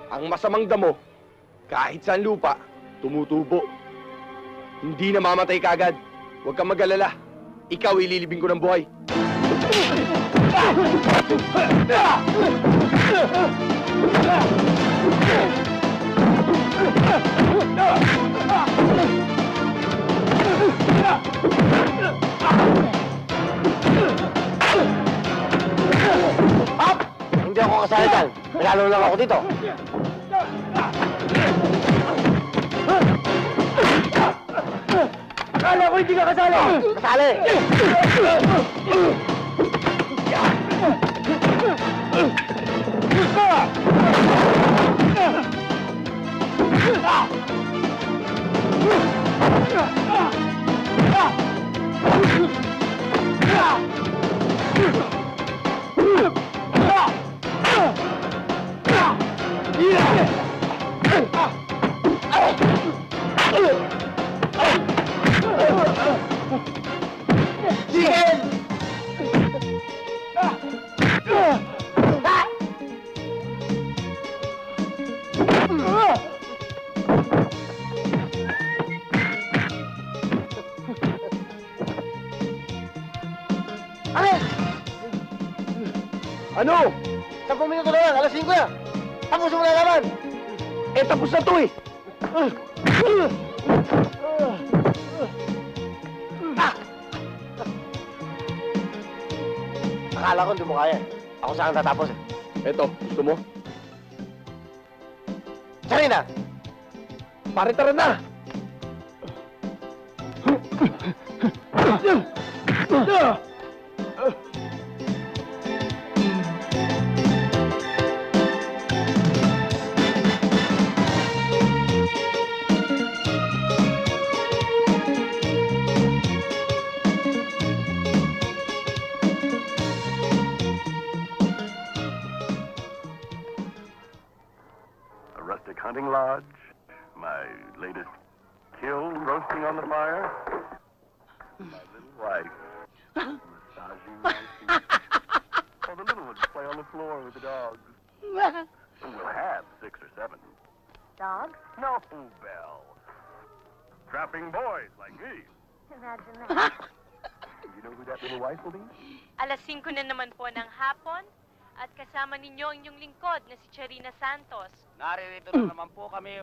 Ang masamang damo, kahit saan lupa, tumutubo. Hindi namamatay kaagad. Huwag kang mag-alala. Ikaw ililibing ko ng buhay. Up! Hindi ako kasali dyan. Nalalo lang ako dito. Akala ko hindi ka kasali! Kasali! Ano? 10 minuto na lang, alas 5 na. Tapos mo na naman. Eh, tapos na to eh. Akala ko hindi mo kaya. Ako saan tatapos eh. Eto, gusto mo? Sarina! Pare, tara na! Hunting lodge, my latest kill roasting on the fire, my little wife massaging my feet. Oh, the little ones play on the floor with the dogs. We'll have 6 or 7. Dogs? No, Belle. Trapping boys like me. Imagine that. You know who that little wife will be? Alas 5 na naman po ng hapon at kasama ninyo ang inyong lingkod na si Charina Santos. Naririto na naman po kami.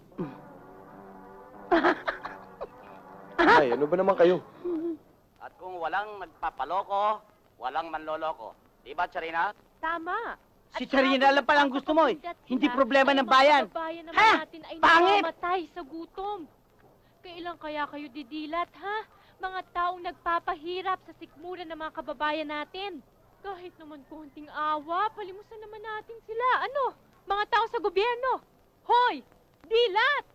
Ay, ano ba naman kayo? At kung walang nagpapaloko, walang manloloko. Di ba, Charina? Tama. Si Charina lang palang gusto mo eh. Hindi problema ng bayan. Ha? Natin ay Pangit! namamatay sa gutom. Kailan kaya kayo didilat, ha? Mga taong nagpapahirap sa sikmura ng mga kababayan natin. Kahit naman konting awa, palimusan naman natin sila. Ano? Mga tao sa gobyerno. Hoy! Dilat!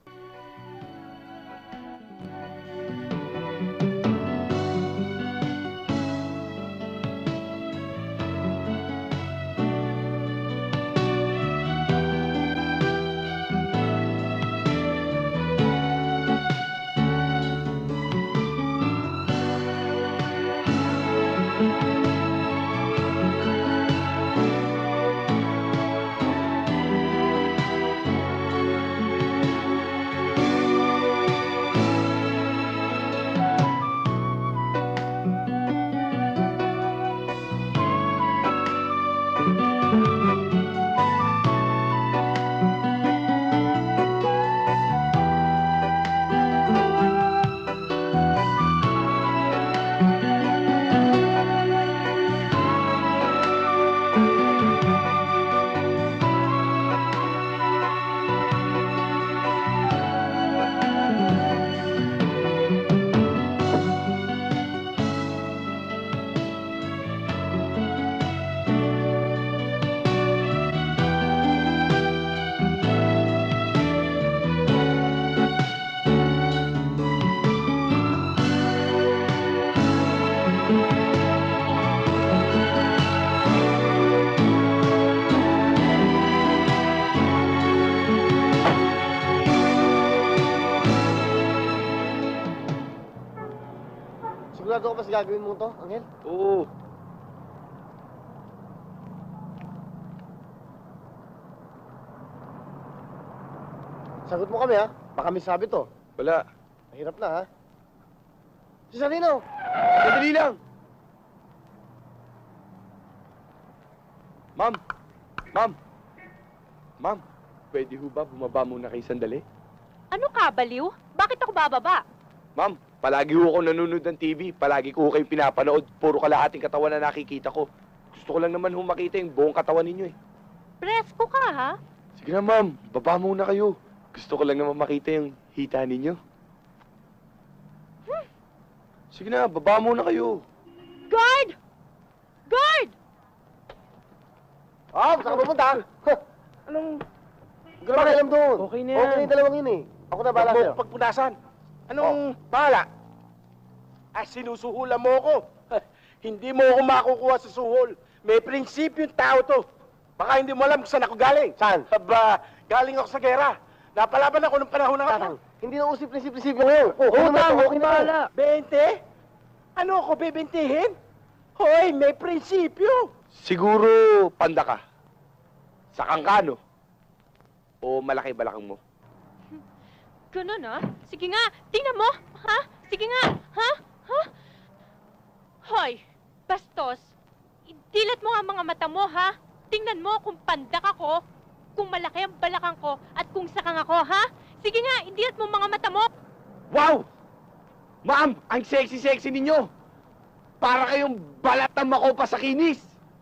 Sigurado ka ba sa gagawin mo to, Angel? Oo. Sagot mo kami, ha? Baka may sabi to. Wala. Mahirap na, ha? Si Salino! Madali lang. Ma'am! Ma'am! Ma'am, pwede ho ba bumaba muna kayo sandali? Ano ka, baliw? Bakit ako bababa? Ma'am, palagi ho ako nanonood ng TV. Palagi ko ho kayong pinapanood. Puro kalahating katawan na nakikita ko. Gusto ko lang naman ho makita yung buong katawan ninyo eh. Presko ka, ha? Sige na ma'am, baba muna kayo. Gusto ko lang naman makita yung hita ninyo. Sige na, baba muna kayo. Guard! Guard! Ah, saan ka pupunta? Anong... Huwag ka na alam doon. Okay na yan. Okay na yung dalawang yun, eh. Ako na bahala sa'yo. Pagpunasan. Anong bahala? Sinusuhulan mo ako. Hindi mo ako makukuha sa suhol. May prinsipyo yung tao to. Baka hindi mo alam kung saan ako galing. Saan? Aba, galing ako sa gera. Napalaban ako ng panahon ng Tatang, hindi na usip prinsipyo ngayon. Oo, Tang, okay na bahala. 20? Ano ako bibintihin? Hoy, may prinsipyo. Siguro panda ka. Sa kangkano. O malaki balakang mo. Ganun, ha? Sige nga, tingnan mo! Ha? Sige nga! Ha? Ha? Hoy, bastos! Dilat mo nga mga mata mo, ha? Tingnan mo kung pandak ako, kung malaki ang balakang ko, at kung sakang ako, ha? Sige nga, idilat mo mga mata mo! Wow! Ma'am, ang sexy-sexy ninyo! Para kayong balat ng makopa sa kinis!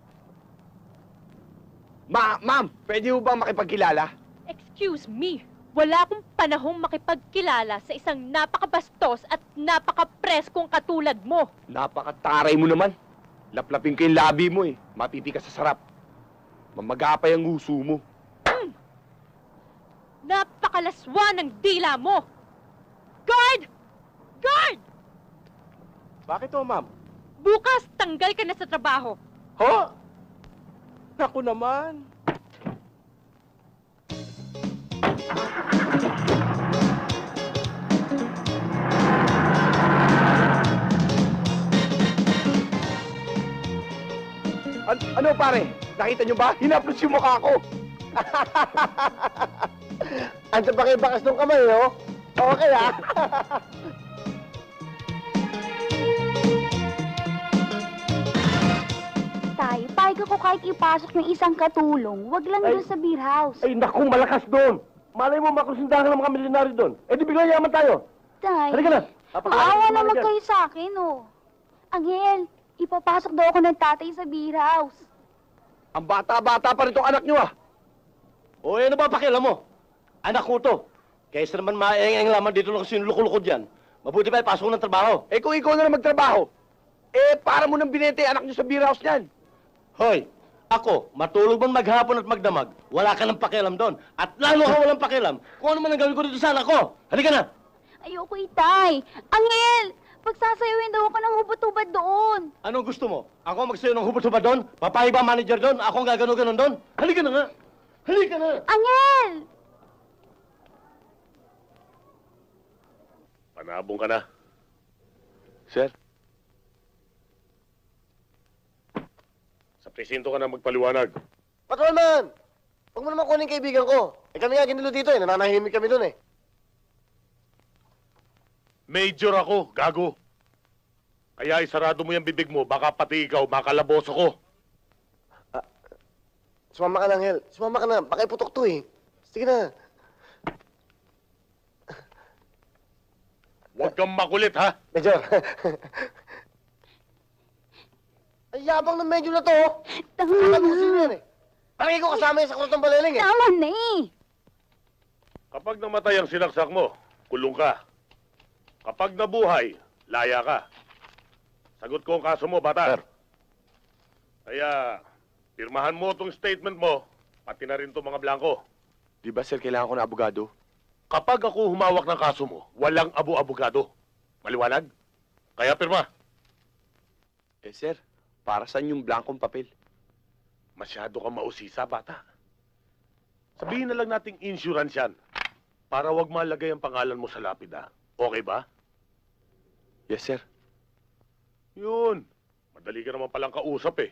Ma'am, pwede mo bang makipagkilala? Excuse me, wala akong panahong makipagkilala sa isang napakabastos at napakapreskong katulad mo. Napakataray mo naman. Laplapin ko yung labi mo eh. Mapipi ka sa sarap. Mamagapay ang uso mo. Napakalaswa ng dila mo! Guard! Guard! Bakit o, ma'am? Bukas, tanggal ka na sa trabaho. Ho? Naku naman. Ano pare? Nakita nyo ba? Hinaplos yung mukha ko. Andiyan pa kayo bakas ng kamay, oh. Okay, ha? Tay, payag ako kahit ipasok yung isang katulong. Wag lang doon sa beer house. Ay, naku, malakas doon. Malay mo makusundahan ng mga milyonaryo doon. Eh, di bigla yaman tayo. Tay, Halika na. aawa naman kayo sa akin, oh. Angel, ipapasok daw ako ng tatay sa beer house. Ang bata-bata pa rin tong anak nyo ah. O, ano ba pakialam mo? Anak ko to. Kaysa naman maeng-eng laman dito lang sinuluko-luko dyan. Mabuti pa ipasok ng trabaho. Eh kung ikaw na lang magtrabaho, eh para mo nang binente anak nyo sa beer house niyan. Hoy, ako, matulog man maghapon at magdamag, wala ka ng pakialam doon. At lalo ka walang pakialam kung ano man ang gawin ko dito sa anak ko. Halika na! Ayoko, itay. Angel, pagsasayawin daw ako ng hubot-hubad doon. Anong gusto mo? Ako magsayo ng hubot-hubad doon? Papahi ba manager doon? Ako ang gagano-ganon doon? Halika na nga! Halika na! Angel! Panabong ka na. Sir? Sa presinto ka na magpaliwanag. Patrolman! Huwag mo naman kunin kaibigan ko. Eh, kami nga ginulo dito, eh. Nananahimik kami doon, eh. Major ako, gago. Kaya isarado mo yung bibig mo, baka pati ikaw makalabos ako. Sumama ka na, Angel. Sumama ka na. Baka iputok to, eh. Sige na. Huwag kang makulit, ha? Major. Ang yabang ng medyo na to, oh. Tama Tapusin na. yan, eh. Parang ikaw kasama yan sa kurotong baleling, eh. Tama na eh. Kapag namatay ang sinaksak mo, kulong ka. Kapag nabuhay, laya ka. Sagot ko ang kaso mo, bata. Sir. Kaya, pirmahan mo itong statement mo, pati na rin itong mga blanco. Di ba sir, kailangan ko na abogado? Kapag ako humawak ng kaso mo, walang abu-abogado. Maliwanag? Kaya pirma. Eh sir, para saan yung blankong papel? Masyado kang mausisa, bata. Sabihin na lang nating insurance yan. Para wag malagay ang pangalan mo sa lapida. Okay ba? Yes sir. Yun. Madali ka naman palang kausap eh.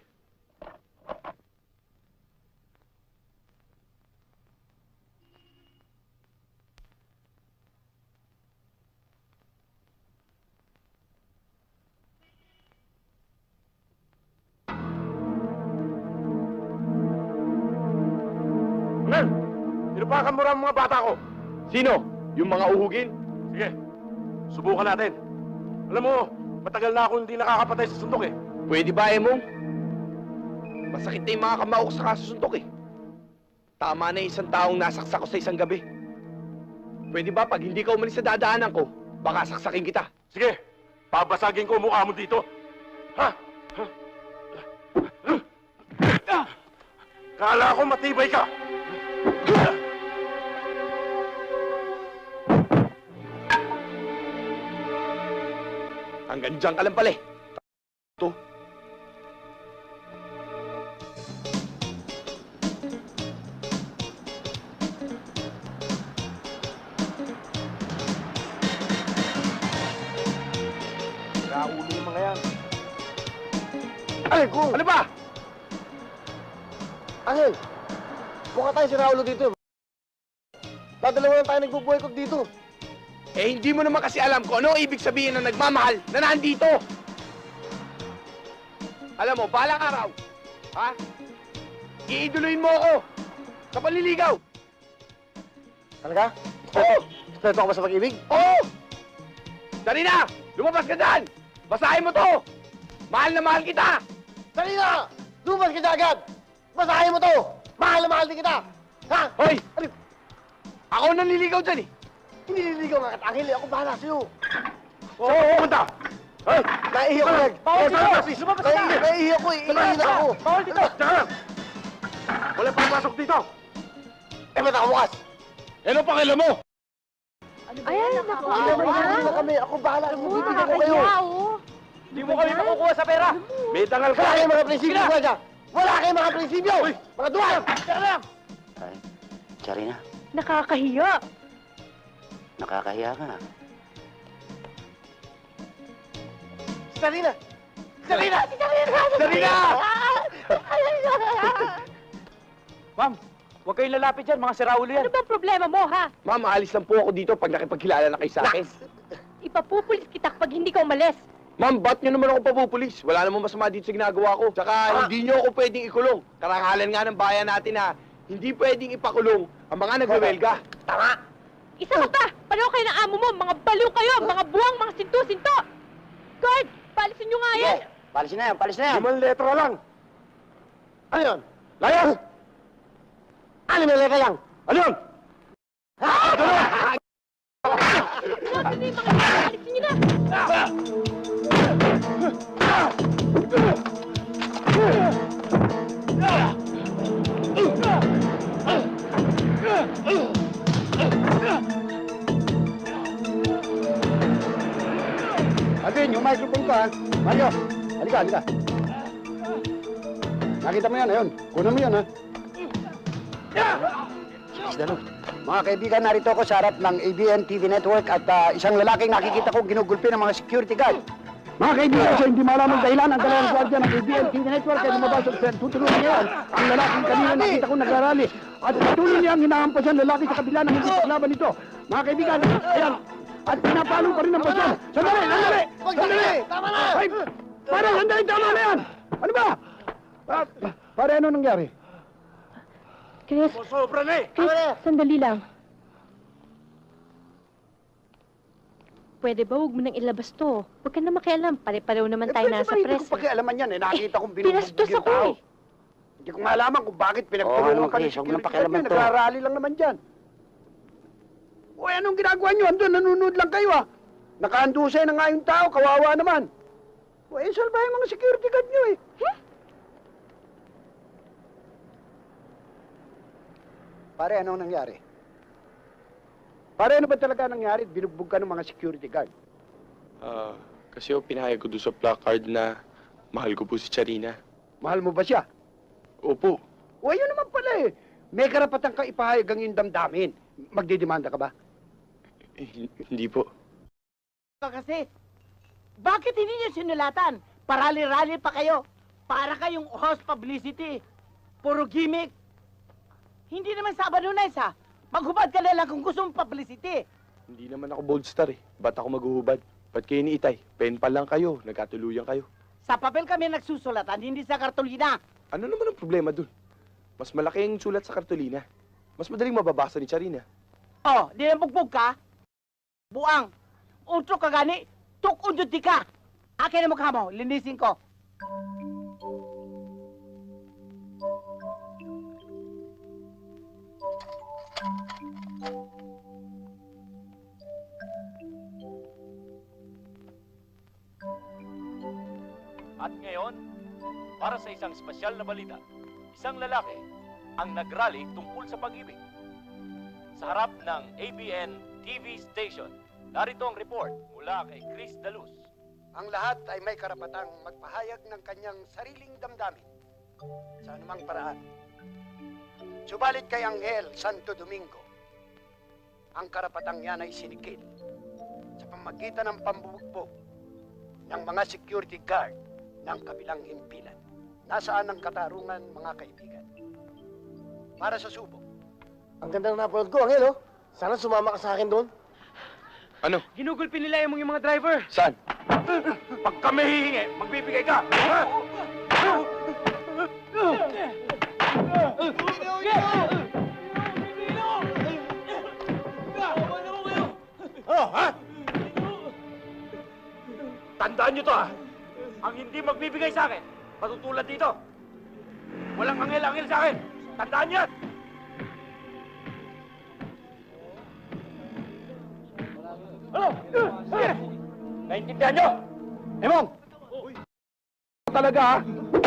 Inupakan mo rin ang mga bata ko. Sino? Yung mga uhugin? Sige, subukan natin. Alam mo, matagal na ako hindi nakakapatay sa suntok eh. Pwede ba, Emong? Masakit na yung mga kamao ko sa kasusuntok eh. Tama na yung isang taong nasaksak ko sa isang gabi. Pwede ba pag hindi ka umalis sa dadaanan ko, baka saksakin kita? Sige, babasagin ko ang mukha mo dito. Ha? Kala ko matibay ka. Hanggang dyan ka lang pala eh. Ito. Naulo yung mga yan. Ay, kung! Ano ba? Angel, mukha tayo si Raulo dito. Dadalawa lang tayo nagbubuhay dito. Eh, hindi mo naman kasi alam kung ano ang ibig sabihin ng nagmamahal na nandito. Alam mo, balang araw, ha? Iiduluin mo ako sa panliligaw. Talaga? Oo! Respeto ka ba sa pag-ibig? Oo! Dali na! Lumabas ka dyan! Basahin mo to! Mahal na mahal kita! Dali na! Lumabas ka dyan agad! Basahin mo to! Mahal na mahal din kita! Ha? Hoy! Ano? Ako nanliligaw dyan eh! Hindi nililigaw nga katangil eh. Ako bahala sa'yo. Oo, pumunta! Hey! Naiiyak ko lang. Bawal dito! Lumabas ka! Naiiyak ko eh. Iiyak ako. Bawal dito! Tsaka lang! Wala papasok dito! Eh, ba't ako bukas? Eh, ano pakialam mo? Ayan, naku. Hindi na kami. Ako bahala. Bibigyan ko kayo. Hindi mo kami makukuha sa pera! May tangal Wala ka! kayong mga prinsipyo ka. Wala kayong mga prinsipyo. Mga duwan. Tara lang. Ay, Charina, Nakakahiya. nakakahiya ka. Sarina. Sarina. Sarina! Ma'am, huwag kayong lalapit dyan, mga siraulo yan. Ano bang problema mo, ha? Ma'am, aalis lang po ako dito pag nakipagkilala na kayo sa akin. Ipapupulis kita kapag hindi ka umalis. Ma'am, ba't nyo naman ako papupulis? Wala namang masama dito sa ginagawa ko. Tsaka hindi nyo ako pwedeng ikulong. Karangalan nga ng bayan natin na hindi pwedeng ipakulong ang mga nagwewelga. Tama. Isa ka pa! Pareho kayo ng amo mo! Mga baliw kayo! Mga buwang! Mga sinto-sinto! Guard! Palisin nyo nga yan! Palisin na yan, palisin na yan. 5 letra lang! Ano yun? Layas! Ano may leka lang? Ano yun? Sinabi na yung mga palisin nyo na! Alvin, yung microphone ko, ha? Mario, halika, halika. Nakita mo yan, ayun. Kunan mo yan, ha? Dalo. Mga kaibigan, narito ako sa harap ng ABN TV Network at isang lalaking nakikita ko ginugulpi ng mga security guard. Mga kaibigan, sa hindi malamang dahilan, ang dalawang gwardiya ng ABN TV Network ay lumabas at tutulungan niya ang lalaking kanina nakita ko nagrarally. At patuloy niyang hinahampas ang lalaki sa kabila ng hindi paglaban nito. Mga kaibigan, ayan, at pinapalo pa rin ang basyon. Sandali, sandali! Sandali! Tama na! Ay, pare, sandali, tama na yan! Ano ba? Pare, ano nangyari? Chris, Sobra na eh! Tama na! sandali lang. Pwede ba huwag mo nang ilabas to? Huwag ka na makialam. Pare-pareho naman tayo nasa Hindi press. ko pakialaman yan eh. Nakita kong pinastos binubugbog yung ako tao. eh. Hindi ko malaman kung bakit Oo, pinagtulungan ano, ka ng Chris, huwag mo security pakialaman guard niya. to. Nagrarally lang naman dyan. Uy, anong ginagawa nyo? Andun, nanonood lang kayo ah. Nakahandusay na nga yung tao, kawawa naman. Uy, salbahin mga security guard nyo eh. Pare, anong nangyari? Pare, ano ba talaga nangyari? Binugbog ka ng mga security guard. Kasi pinahayag ko doon sa placard na mahal ko po si Charina. Mahal mo ba siya? Opo. O, yun naman pala eh. May karapatan ka ipahayag ang iyong damdamin. Magdidemanda ka ba? Hindi po. Kasi, bakit hindi niyo sinulatan? Parali-rali pa kayo. Para kayong host publicity. Puro gimmick. Hindi naman Sabado Nights, ha? Maghubad ka na lang kung gusto mong publicity. Hindi naman ako bold star eh. Ba't ako maghuhubad? Ba't kayo ni Itay? Pen pa lang kayo. Nagkatuluyan kayo. Sa papel kami nagsusulatan, hindi sa kartolina. Ano naman ang problema dun? Mas malaki ang sulat sa kartolina. Mas madaling mababasa ni Charina. Oh, di na bugbog ka? Buang. Utro ka gani, tukundot di ka. Akin na mukha mo, linisin ko. At ngayon, para sa isang espesyal na balita, isang lalaki ang nagrally tungkol sa pag-ibig. Sa harap ng ABN TV station, narito ang report mula kay Chris Daluz. Ang lahat ay may karapatang magpahayag ng kanyang sariling damdamin sa anumang paraan. Subalit kay Angel Santo Domingo, ang karapatang yan ay sinikil sa pamagitan ng pambubugbog ng mga security guard ng kabilang himpilan. Nasaan ang katarungan, mga kaibigan? Para sa subok. Ang ganda ng napanood ko, Angel, oh. Sana sumama ka sa akin doon. Ano? Ginugulpi nila yung mga driver. Saan? Pag kami hihingi, magbibigay ka! Oh, ha? Tandaan nyo to, ha? Ang hindi magbibigay sa akin, matutulad dito. Walang angel-angel sa akin. Tandaan nyo yan! Naintindihan nyo? Emong! Talaga, ha?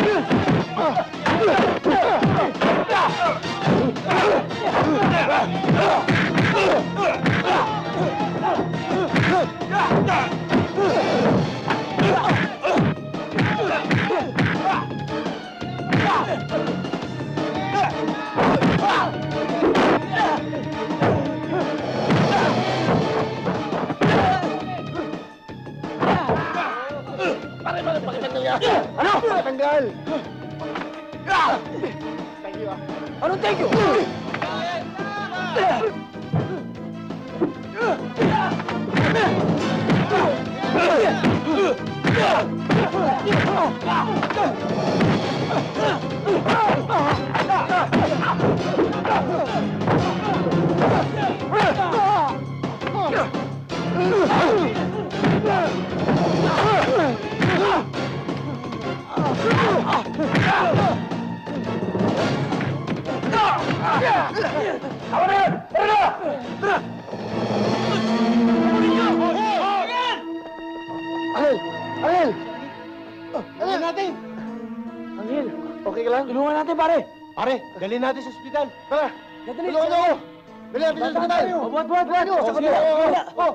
Ano? Patanggal! Thank you, ha? Anong thank you? Angel! Angel! Tulungan natin. Angel, okay ka lang? Tulungan natin, pare. Pare, dalhin natin sa ospital. Tara! Tulungan niyo ako! Dali natin sa ospital! Buat. Sa kabila! Oh!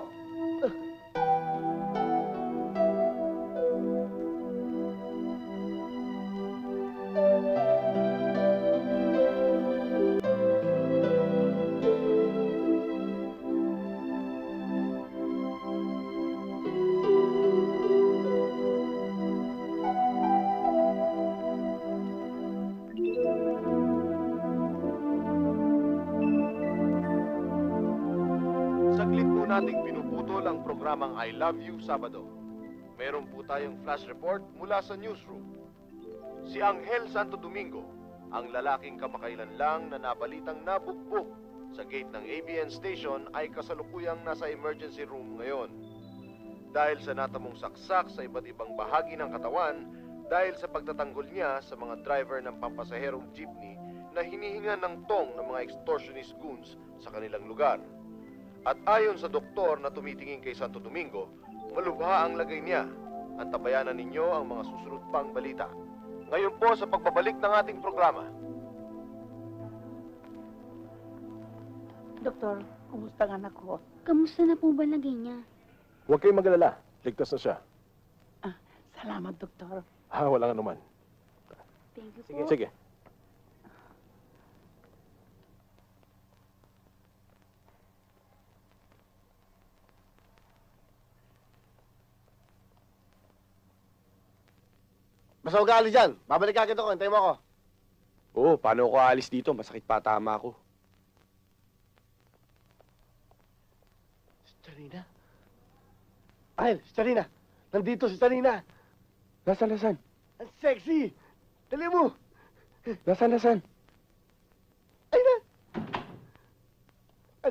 Saglit po nating pinuputol ang programang I Love You Sabado. Meron po tayong flash report mula sa newsroom. Si Angel Santo Domingo, ang lalaking kamakailan lang na nabalitang nabugbog sa gate ng ABN station ay kasalukuyang nasa emergency room ngayon. Dahil sa natamong saksak sa iba't ibang bahagi ng katawan, dahil sa pagtatanggol niya sa mga driver ng pampasaherong jeepney na hinihinga ng tong ng mga extortionist goons sa kanilang lugar. At ayon sa doktor na tumitingin kay Santo Domingo, malubha ang lagay niya. Antabayanan ninyo ang mga susunod pang balita. Ngayon po sa pagbabalik ng ating programa. Doktor, kumusta ang anak ko? Kamusta na po ba lagay niya? Huwag kayong mag-alala. Ligtas na siya. Salamat, doktor. Walang anuman. Thank you po. Sige. Basta huwag ka alis dyan. Babalik agad ako. Hintayin mo ako. Oo, paano ako aalis dito? Masakit pa tama ako. Starina? Angel, Starina. Nandito si Starina. Nasaan? Ang sexy. Dali mo. Nasaan? Ay na.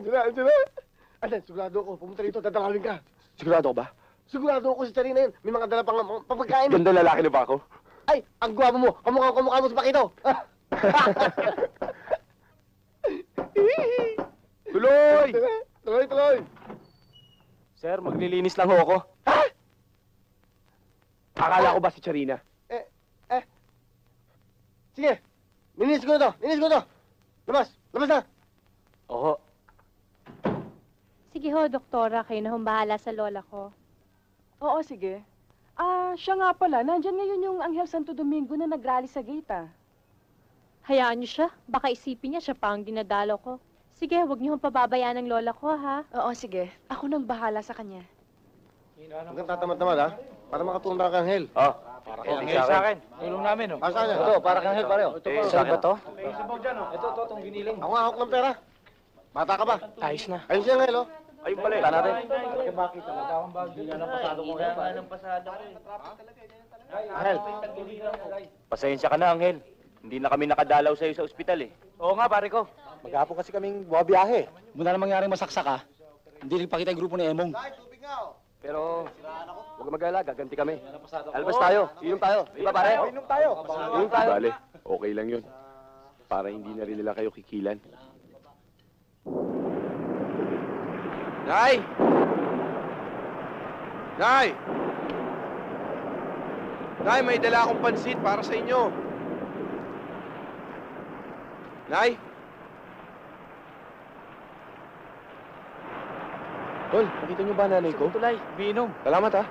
Andiyan na. Adan, sigurado ako. Pumunta rito, dadalawin ka. Sigurado ka ba? Sigurado ako si Charina yun. May mga dala pang papagkain. Ganda lalaki na ba ako? Ay, ang gwapo mo. Kamukha mo si Pakito. Tuloy! Tuloy. Sir, maglilinis lang ho ako. Akala ko ba si Charina? Sige. Linis ko na to. Labas na. Oo. Sige ho, doktora, kayo na hong bahala sa lola ko. Oo, sige. Siya nga pala, nandyan ngayon yung Anghel Santo Domingo na nagrally sa gate, Hayaan niyo siya. Baka isipin niya siya pa ang dinadalo ko. Sige, huwag niyo hong pababayaan ng lola ko, ha? Oo, sige. Ako nang bahala sa kanya. Huwag kang tatamad-tamad, ha? Para makatulong ka kay Anghel. Para kay Angel sa akin. Tulong namin, oh. Para sa kanya. Ito, para kang Angel, pareho. Saan ba to? Ito, itong giniling. Ako nga hawak ng pera. Bata ka ba? Ayos na. Ayun siya, Anghel, oh. Ayun pala, wala natin. Anghel. Pasensya ka na, Angel. Hindi na kami nakadalaw sa'yo sa ospital, eh. Oo nga, pare ko. Maghapon kasi kaming buwabiyahe. Muna na mangyaring masaksak, ha? Hindi nagpakita yung grupo ni Emong. Pero, huwag mag-alala, gaganti kami. Albas tayo. Inom tayo. Di ba, pare? Inom tayo. Inom tayo. Bale, okay lang yun. Para hindi na rin nila kayo kikilan. Nay! Nay! Nay, may dala akong pansit para sa inyo. Nay! Tol, nakita niyo ba nanay ko? Tulay, binom. Salamat, ha.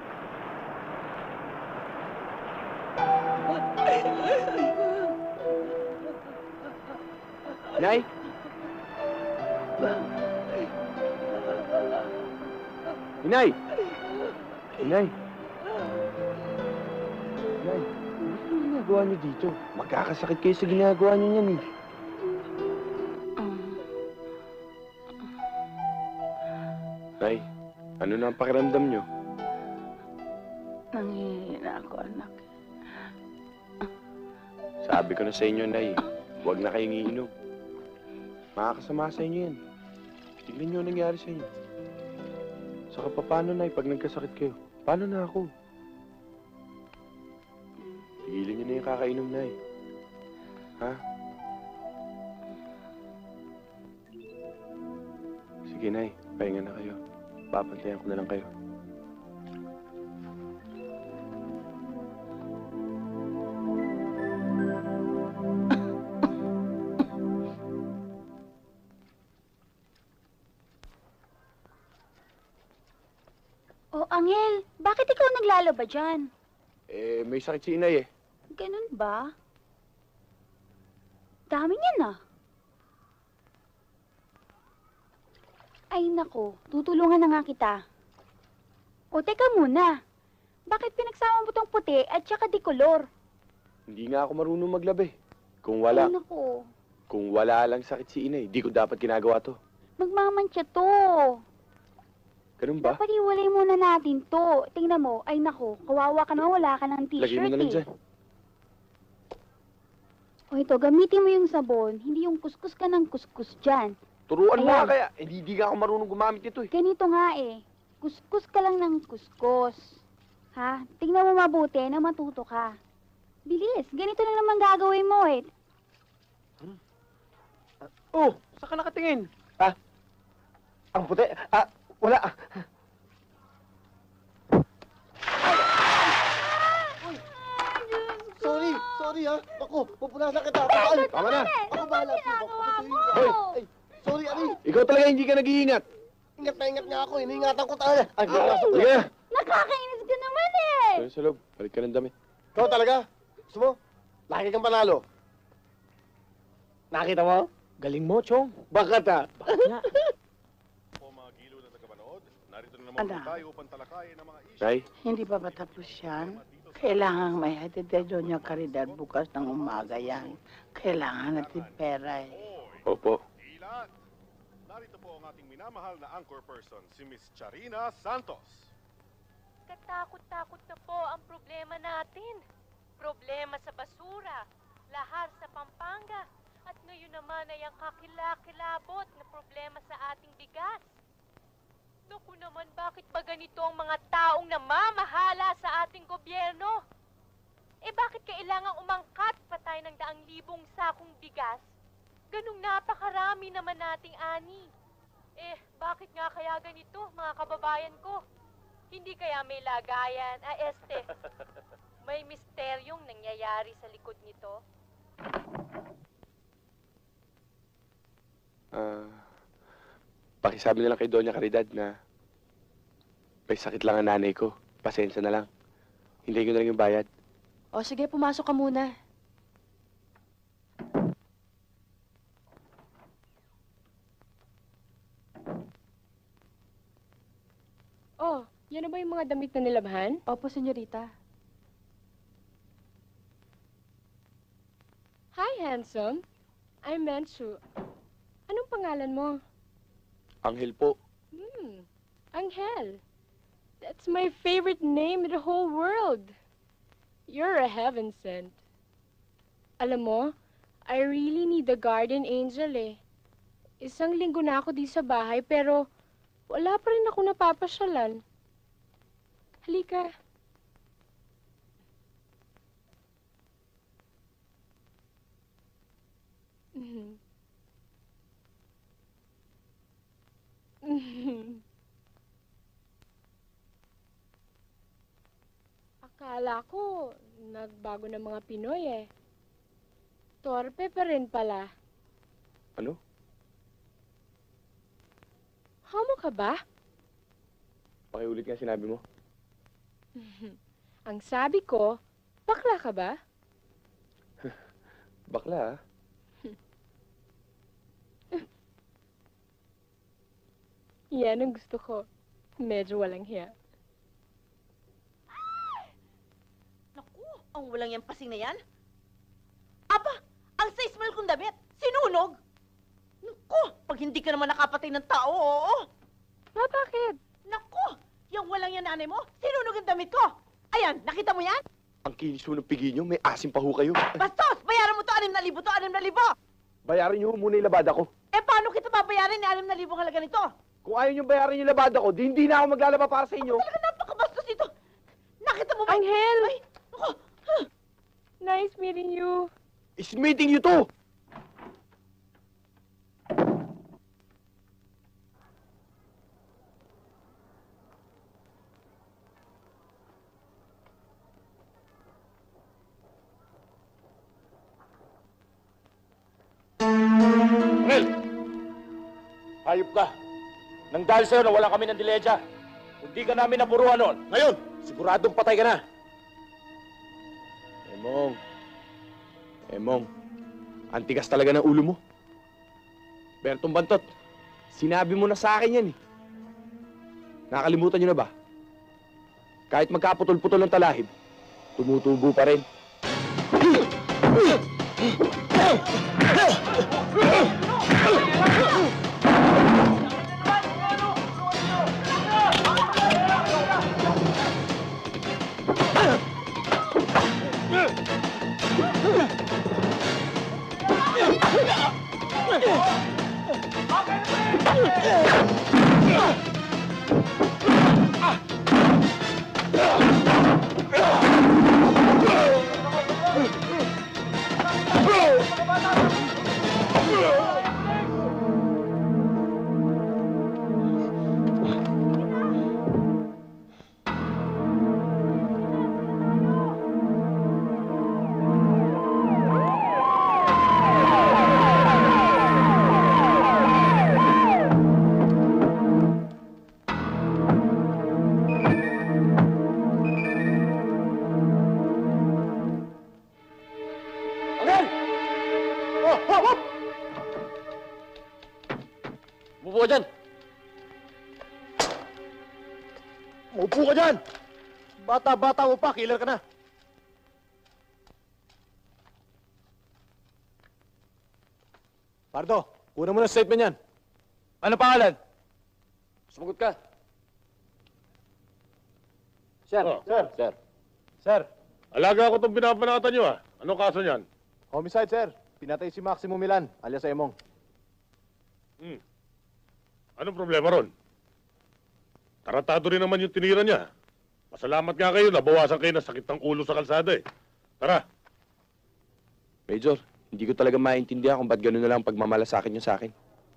Nay! Inay! Inay! Inay, ano ginagawa niyo dito? Magkakasakit kayo sa ginagawa niyo niyan, eh. Nay, ano na ang pakiramdam niyo? Nanghihina ako, anak. Sabi ko na sa inyo, Nay, huwag na kayong iinom. Makakasama sa inyo yan. Tignan niyo ang nangyari sa inyo. Saka paano, Nay, pag nagkasakit kayo? Paano na ako? Tigilan niyo na yung kakainom, Nay. Ha? Sige, Nay, pahinga na kayo. Papantayan ko na lang kayo. Oh, Angel, bakit ikaw naglalaba dyan? Eh, may sakit si Inay, eh. Ganun ba? Dami niyan, Ay, nako. Tutulungan na nga kita. O, teka muna. Bakit pinagsama mo tong puti at saka dikolor? Hindi nga ako marunong maglabi. Kung wala, Ay, nako. kung wala lang sakit si Inay, di ko dapat ginagawa to. Magmamantya to. Ganun ba? Dapat iwalay muna natin to. Tingnan mo. Ay, nako. Kawawa ka naman. Wala ka ng Lagay mo t-shirt, na lang eh. dyan. O, ito. Gamitin mo yung sabon. Hindi yung kuskus ka ng kuskus dyan. Turuan mo Ayan. nga kaya. Hindi nga ako marunong gumamit nito, eh. Ganito nga eh. Kuskus ka lang ng kuskus. Ha? Tingnan mo mabuti na matuto ka. Bilis. Ganito na naman gagawin mo eh. Oh, saan ka nakatingin? Ang puti. Wala. Sorry ha. Ako, pupunasan kita. Tama na. Ako bahala. Hoy! Ay, sorry, Ari. Ikaw talaga hindi ka nag-iingat. Ingat na ingat nga ako. Iniingatan ko talaga. Ay, pinasok ko. Sige na. Nakakainis ka naman eh. Doon sa loob. Balik ka ng damit. Ikaw talaga? Gusto mo? Laki kang panalo. Nakita mo? Galing mo, Chong. Bakit ha? Po mga gilo na tagapanood, narito na naman po tayo upang talakayin ang mga isyu. Nay, Hindi pa ba tapos yan? Kailangan may hatid kay Doña Caridad bukas ng umaga yan. Kailangan natin pera eh. opo. Ilan? Narito po ang ating minamahal na anchor person, si Miss Charina Santos. Katakot-takot na po ang problema natin. Problema sa basura, lahar sa Pampanga, at ngayon naman ay ang kakilakilabot na problema sa ganito ang mga taong namamahala sa ating gobyerno? Eh bakit kailangang umangkat pa tayo ng 100,000 sakong bigas? Ganong napakarami naman nating ani. Eh, bakit nga kaya ganito, mga kababayan ko? Hindi kaya may lagayan, may misteryong nangyayari sa likod nito? Pakisabi na lang kay Doña Caridad na may sakit lang ang nanay ko. Pasensya na lang. Hindi ko na lang yung bayad. O sige, pumasok ka muna. Oh, yan na ba yung mga damit na nilabhan? Opo, senyorita. Hi, handsome. I'm Manchu. Anong pangalan mo? Anghel po. Angel. That's my favorite name in the whole world. You're a heaven sent. Alam mo, I really need a guardian angel eh. 1 linggo na ako di sa bahay pero wala pa rin ako napapasyalan. Halika. Akala ko, nagbago ng mga Pinoy eh. Torpe pa rin pala. Ano? Homo ka ba? Pakiulit nga sinabi mo. Ang sabi ko, bakla ka ba? Bakla, ah. Yan ang gusto ko. Medyo walang hiya. Naku, ang walang yan pasing na yan. Aba, ang sa-smell kong damit, sinunog. Naku, pag hindi ka naman nakapatay ng tao, oo. Bakit? Naku, yung walang yan nanay mo, sinunog ang damit ko. Ayan, nakita mo yan? Ang kinis mo ng pigi nyo, may asim pa ho kayo. Bastos, bayaran mo to 6,000 to 6,000. Bayarin nyo muna yung labada ko. Eh, paano kita babayarin ni 6,000 halaga nito? Kung ayaw nyo bayarin yung labada ko, di hindi na ako maglalaba para sa inyo. Talaga napakabastos ito. Nakita mo ba? Angel! Ay, naku. Nice meeting you. Is meeting you too! Angel! Hayop ka. Nang dahil sa'yo, nawalan kami ng dilensya. Kung di ka namin napuruan noon, ngayon, siguradong patay ka na. Emong, ang tigas talaga ng ulo mo. Bertong Bantot, sinabi mo na sa akin yan eh. Nakakalimutan nyo na ba? Kahit magkaputol-putol ng talahib, tumutubo pa rin. Umupo ka dyan! Umupo ka dyan! Bata-bata mo pa, killer ka na! Pardo, kunin mo na statement yan. Ano pangalan? Sumagot ka. Sir, sir. Sir. Alaga ko itong pinapanatan nyo, ah. Anong kaso niyan? Homicide, sir. Pinatay si Maximo Milan, alias Emong. Anong problema ron? Taratado rin naman yung tinira niya. Pasalamat nga kayo, nabawasan kayo ng sakit ng ulo sa kalsada eh. Tara. Major, hindi ko talaga maintindihan kung ba't gano'n na lang ang pagmamalasakin niyo sa akin.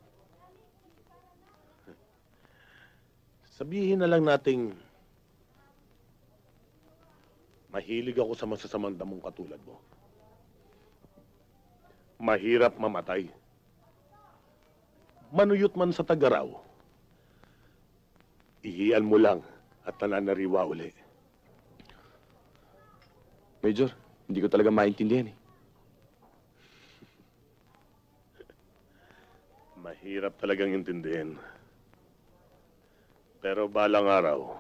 Sabihin na lang nating mahilig ako sa masasamang damong katulad mo. Mahirap mamatay. Manuyot man sa tagaraw, ihian mo lang at nananariwa uli. Major, hindi ko talaga maintindihan eh. Mahirap talagang intindihin. Pero balang araw,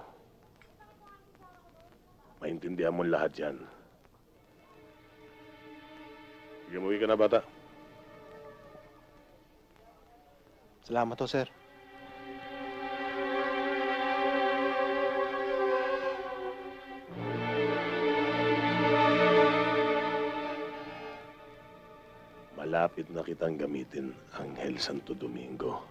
maintindihan mo lahat yan. Sige, umuwi ka na, bata. Salamat ho, sir. Malapit na kitang gamitin, Anghel Santo Domingo.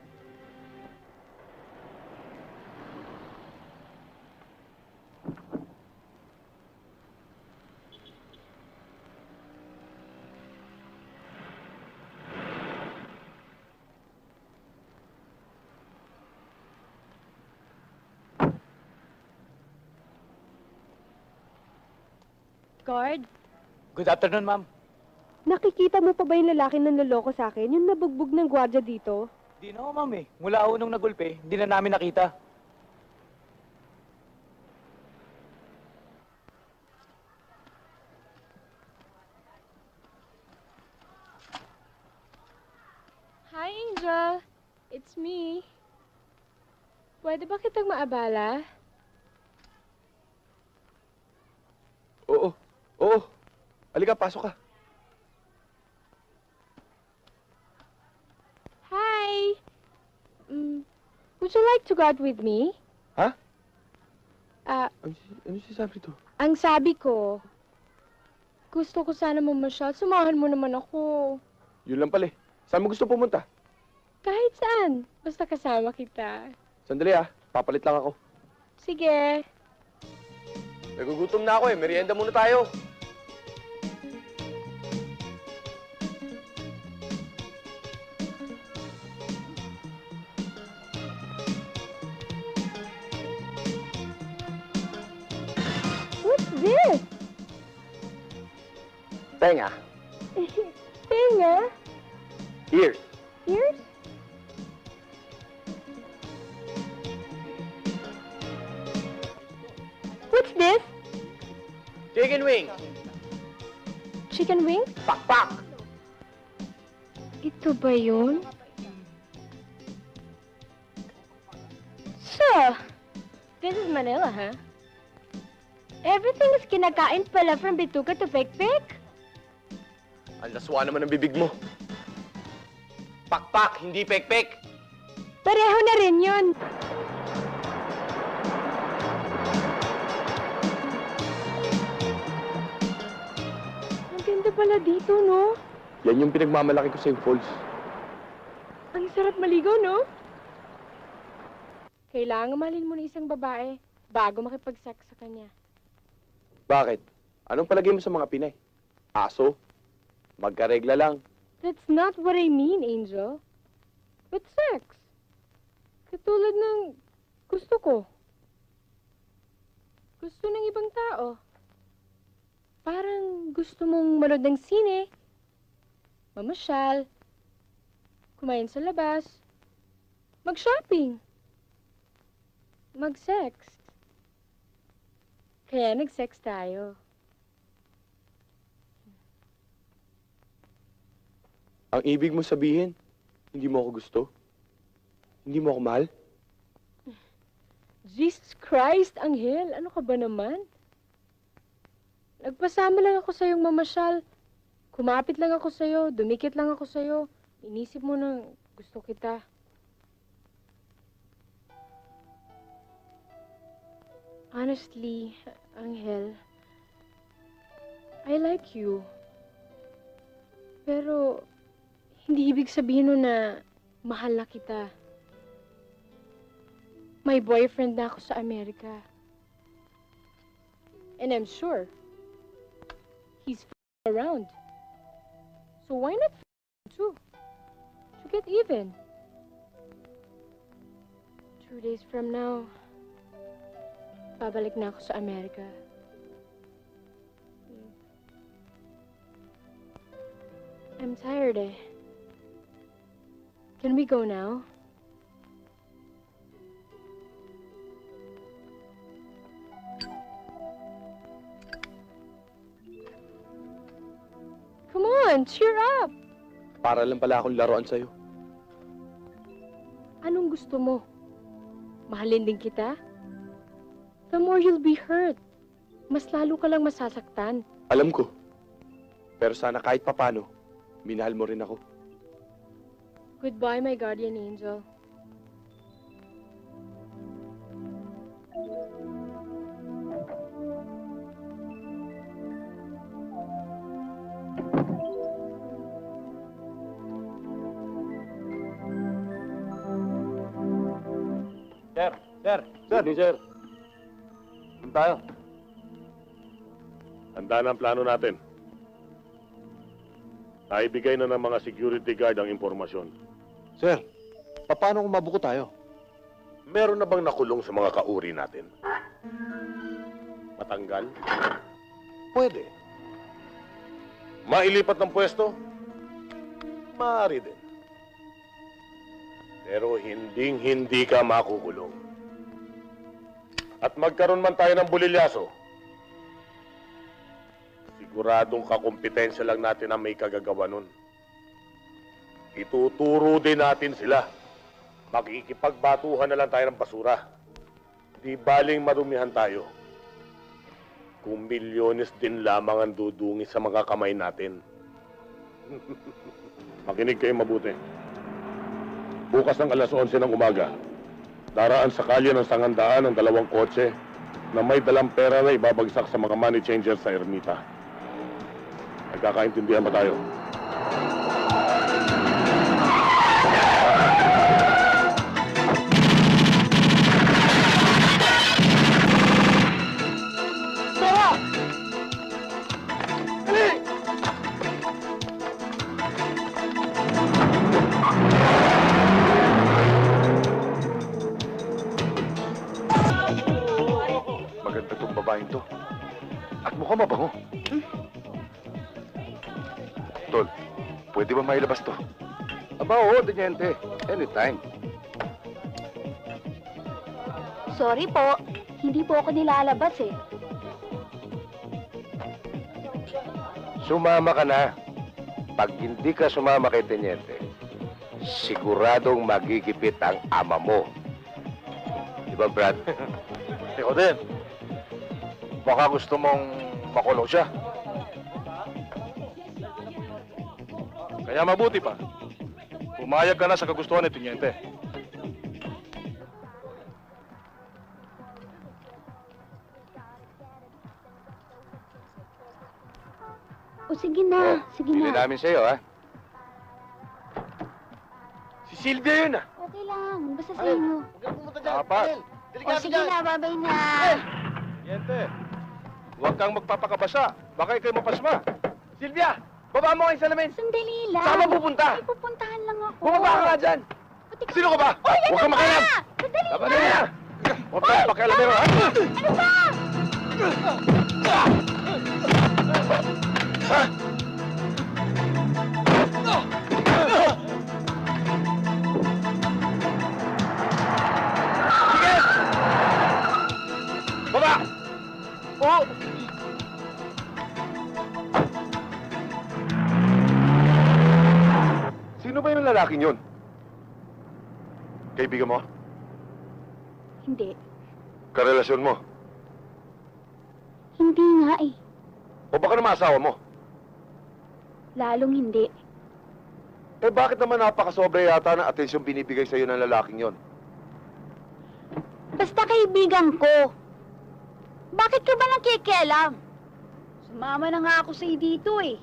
Guard, Good afternoon, ma'am. nakikita mo pa ba yung lalaki na naloko sa akin? Yung nabugbog ng gwardiya dito? Di na ho, ma'am eh. Mula ho nung nagulpe, hindi na namin nakita. Hi, Angel. It's me. Pwede ba kitang maabala? Oo, oo. Halika, pasok ka. Hi. Would you like to go out with me? Ha? Ah, Ano sinasabi to? ang sabi ko, gusto ko sana mamasyal. Sumahan mo naman ako. Yun lang pala eh. Saan mo gusto pumunta? Kahit saan. Basta kasama kita. Sandali ah, papalit lang ako. Sige. Nagugutom na ako eh, merienda muna tayo. What's this? Tenga, Tenga? here. Ears? What's this? Chicken wing. Chicken wings? Pakpak. Ito ba yun? So, this is Manila, huh? Everything is kinakain pala from Bituka to Pekpek? Ang laswa naman ng bibig mo. Pakpak, hindi pekpek. Pareho na rin yun. Ang ganda pala dito, no? Yan yung pinagmamalaki ko sa yung falls. Ang sarap maligo, no? Kailangan mahalin mo na isang babae bago makipag-sex sa kanya. Bakit? Anong palagay mo sa mga Pinay? Aso? Magkaregla lang. That's not what I mean, Angel. But sex. Katulad ng gusto ko. Gusto ng ibang tao. Parang gusto mong manood ng sine, mamasyal, kumain sa labas, mag-shopping, mag-sex. Kaya nag-sex tayo. Ang ibig mo sabihin, hindi mo ako gusto? Hindi mo ako mahal? Jesus Christ, Anghel, ano ka ba naman? Nagpasama lang ako sa iyong mamasyal. Kumapit lang ako sa iyo, dumikit lang ako sa iyo. Inisip mo na gusto kita. Honestly, Anghel, I like you. Pero, hindi ibig sabihin nun na mahal na kita. May boyfriend na ako sa Amerika. And I'm sure he's around. So why not too? To get even. 2 days from now, babalik na ako sa Amerika. I'm tired eh. Can we go now? Come on, cheer up! Para lang pala akong laruan sa'yo. Anong gusto mo? Mahalin din kita? The more you'll be hurt, mas lalo ka lang masasaktan. Alam ko. Pero sana kahit papano, minahal mo rin ako. Goodbye, my guardian angel. Sir, sir. Sir. Saan tayo? Handa na ang plano natin. Naibigay na ng mga security guard ang impormasyon. Sir, paano kung mabuko tayo? Meron na bang nakulong sa mga kauri natin? Matanggal? Pwede. Mailipat ng pwesto? Maaari din. Pero hindi ka makukulong. At magkaroon man tayo ng bulilyaso, siguradong kakumpetensya lang natin ang may kagagawa nun. Ituturo din natin sila. Makikipagbatuhan na lang tayo ng basura. Di baling marumihan tayo. Kung milyones din lamang ang dudungi sa mga kamay natin. Makinig kayo mabuti. Bukas ng alas 11 ng umaga, daraan sa kalye ng Sangandaan ang 2 kotse na may dalang pera na ibabagsak sa mga money changers sa Ermita. Nagkakaintindihan ba tayo? Maganda tong babaeng to. At mukhang mabango. Tol, pwede ba mailabas to? Aba, oo, Teniente. Anytime. Sorry po, hindi po ako nilalabas eh. Sumama ka na. Pag hindi ka sumama kay Teniente, siguradong magigipit ang ama mo. Di ba, Brad? Ikaw din. Baka gusto mong makulong siya. Kaya mabuti pa. Pumayag ka na sa kagustuhan ni Teniente. O sige na, sige Pili na. namin sa'yo, ha? Si Silvia yun, ah. Okay lang, basta sa inyo. Dapat. O sige na, babay na. Teniente, huwag kang magpapakabasa. Baka ikaw'y mapasma. Silvia, baba mo kayo salamin. Sandali lang. Saan ka pupunta? May pupuntahan lang ako. Bumaba ka nga dyan. O, teka. Sino ka ba? Hoy, Huwag ano kang ba? makialam. Sandali Laban lang. na. Huwag kang pakialamero, ha? Ano ba? Ha? Sige! Baba! Oo! Sino ba yung lalaking yun? Kaibigan mo? Hindi. Karelasyon mo? Hindi nga eh. O baka naman asawa mo? Lalong hindi. Eh bakit naman napakasobra yata ng atensyon binibigay sa'yo ng lalaking yon? Basta kaibigan ko. Bakit ka ba nakikialam? Sumama na nga ako sa'yo dito eh.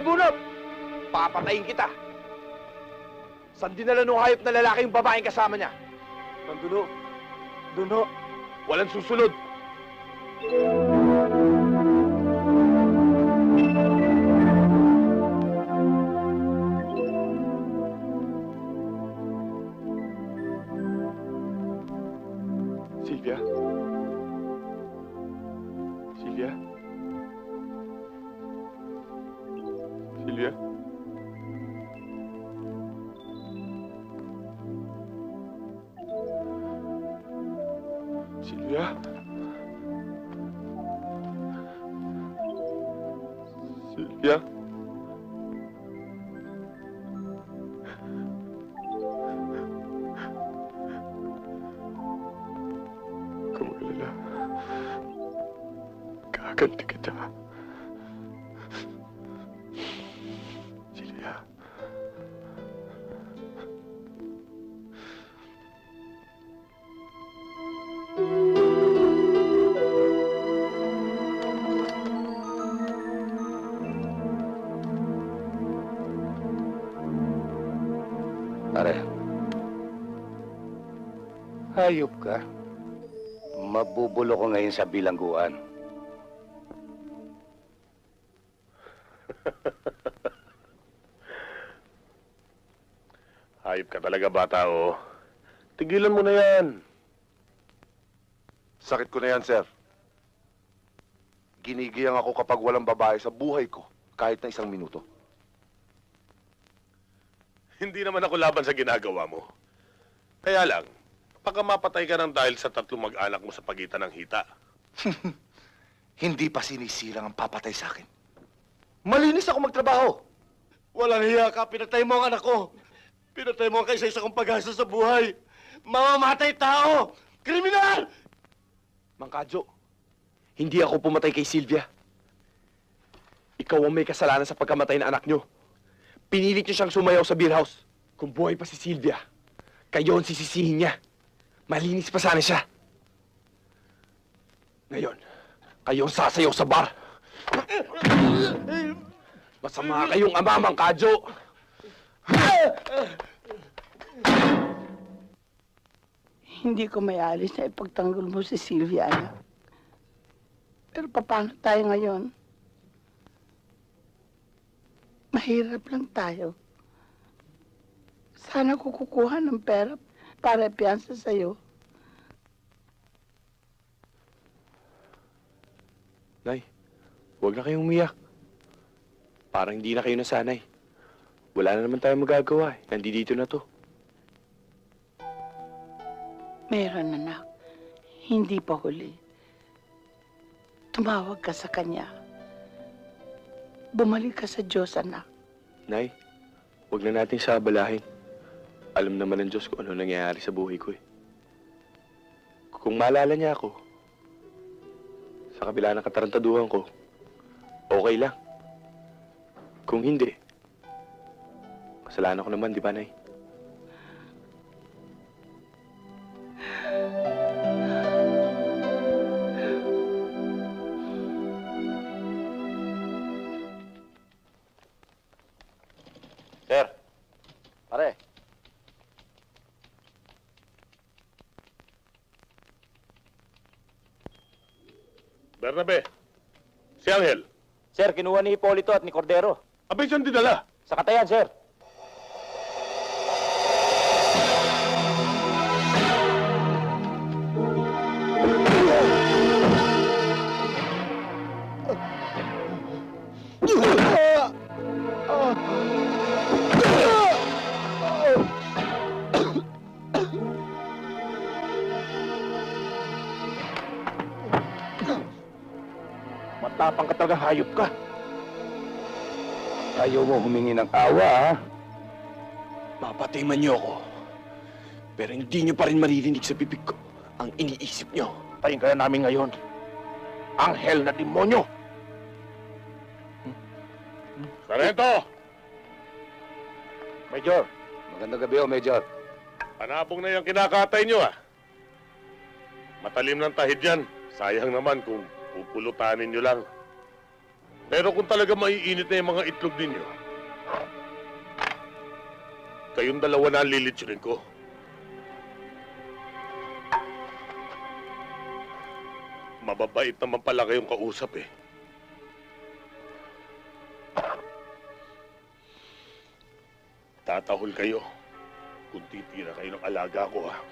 bunot! Papatayin kita! Saan dinala nung hayop na lalaki yung babaeng kasama niya? Nanduno. Duno. Walang susunod. Sylvia? Sylvia? Sylvia? Sylvia? Sylvia? Kung mag-alala, kaganti kita. Sylvia? Pare, hayop ka. Mabubulo ko ngayon sa bilangguan. Hayop ka talaga, bata, oh. Tigilan mo na yan. Sakit ko na yan, sir. Ginigiyang ako kapag walang babae sa buhay ko, kahit na 1 minuto. Hindi naman ako laban sa ginagawa mo. Kaya lang, baka mapatay ka ng dahil sa 3 mag-anak mo sa pagitan ng hita. Hindi pa sinisilang ang papatay sa akin. Malinis ako magtrabaho. Walang hiya ka, pinatay mo ang anak ko. Pinatay mo ang kaisa-isa kong pag-asa sa buhay. Mamamatay tao! Kriminal! Mang Kadyo, hindi ako pumatay kay Sylvia. Ikaw ang may kasalanan sa pagkamatay ng anak nyo. Pinilit niyo siyang sumayaw sa beer house. Kung buhay pa si Sylvia, kayo ang sisisihin niya. Malinis pa sana siya. Ngayon, kayo ang sasayaw sa bar. Masama kayong ama, Mang Kadyo. Hindi ko may alis na ipagtanggol mo si Sylvia, anak. Pero paano tayo ngayon? Mahirap lang tayo. Sana ko kukuha ng pera para piyansa sa'yo. Nay, huwag na kayong umiyak. Parang hindi na kayo nasanay. Wala na naman tayong magagawa eh. Nandito na to. Meron, anak. Hindi pa huli. Tumawag ka sa kanya. Bumalik ka sa Diyos, anak. Nay, huwag na nating sabalahin. Alam naman ng Diyos kung ano nangyayari sa buhay ko eh. Kung maalala niya ako, sa kabila ng katarantaduhan ko, okay lang. Kung hindi, kasalanan ko naman, di ba, Nay? Sir. Pare. Bernabe, si Angel. Sir, kinuha ni Hipolito at ni Cordero. Abay, saan dinala? Sa katayan, sir. Matapang ka talaga, hayop ka. Ayaw mo humingi ng awa, ha? Mapatay man niyo ako. Pero hindi niyo pa rin maririnig sa bibig ko ang iniisip niyo. Tayin kaya namin ngayon. Anghel na demonyo! Sarento! Major. Magandang gabi, Major. Panabong na yung kinakatay nyo, ah. Matalim ng tahid yan. Sayang naman kung pupulutanin nyo lang. Pero kung talaga maiinit na yung mga itlog ninyo, kayong dalawa na ang lilitsunin ko. Mababait naman pala kayong kausap eh. Tatahol kayo kung titira kayo ng alaga ko, ha?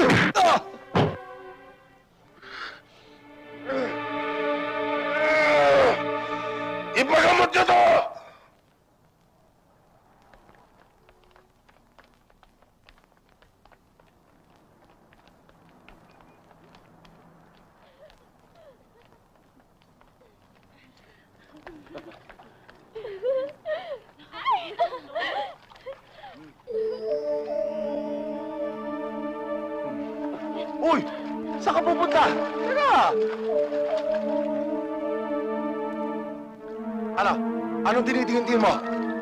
Ipagamot niyo to! Uy! Saan ka pupunta? Teka! Ano? Anong tinitingin mo?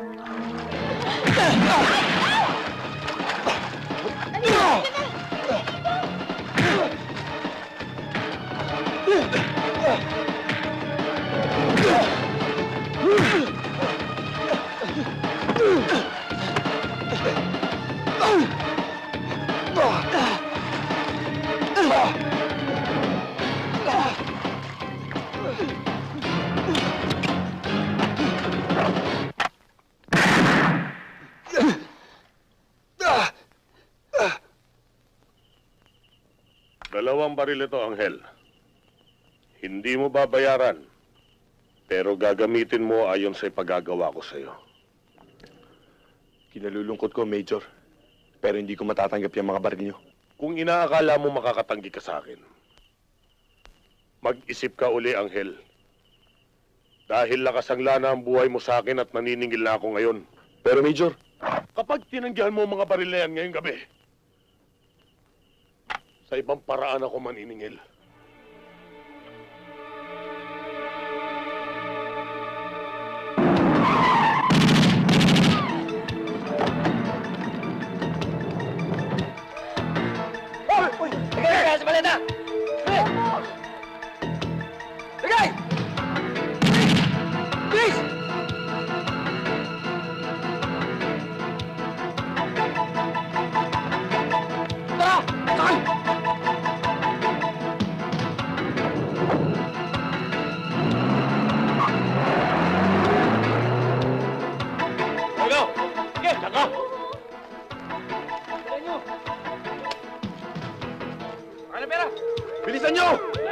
Dalawang baril ito, Anghel. Hindi mo babayaran, pero gagamitin mo ayon sa ipagagawa ko sa'yo. Kinalulungkot ko, Major. Pero hindi ko matatanggap yung mga baril niyo. Kung inaakala mo makakatanggi ka sa akin, mag-isip ka uli, Anghel. Dahil nakasangla na ang buhay mo sa akin at naniningil na ako ngayon. Pero, Major, kapag tinanggihan mo ang mga baril na yan ngayong gabi, sa ibang paraan ako maniningil. Uy! Ligay! Sa maleta! Ligay! Please! Tara! Sakay! Go! Sige, saka! Ano pera? Bilisan nyo!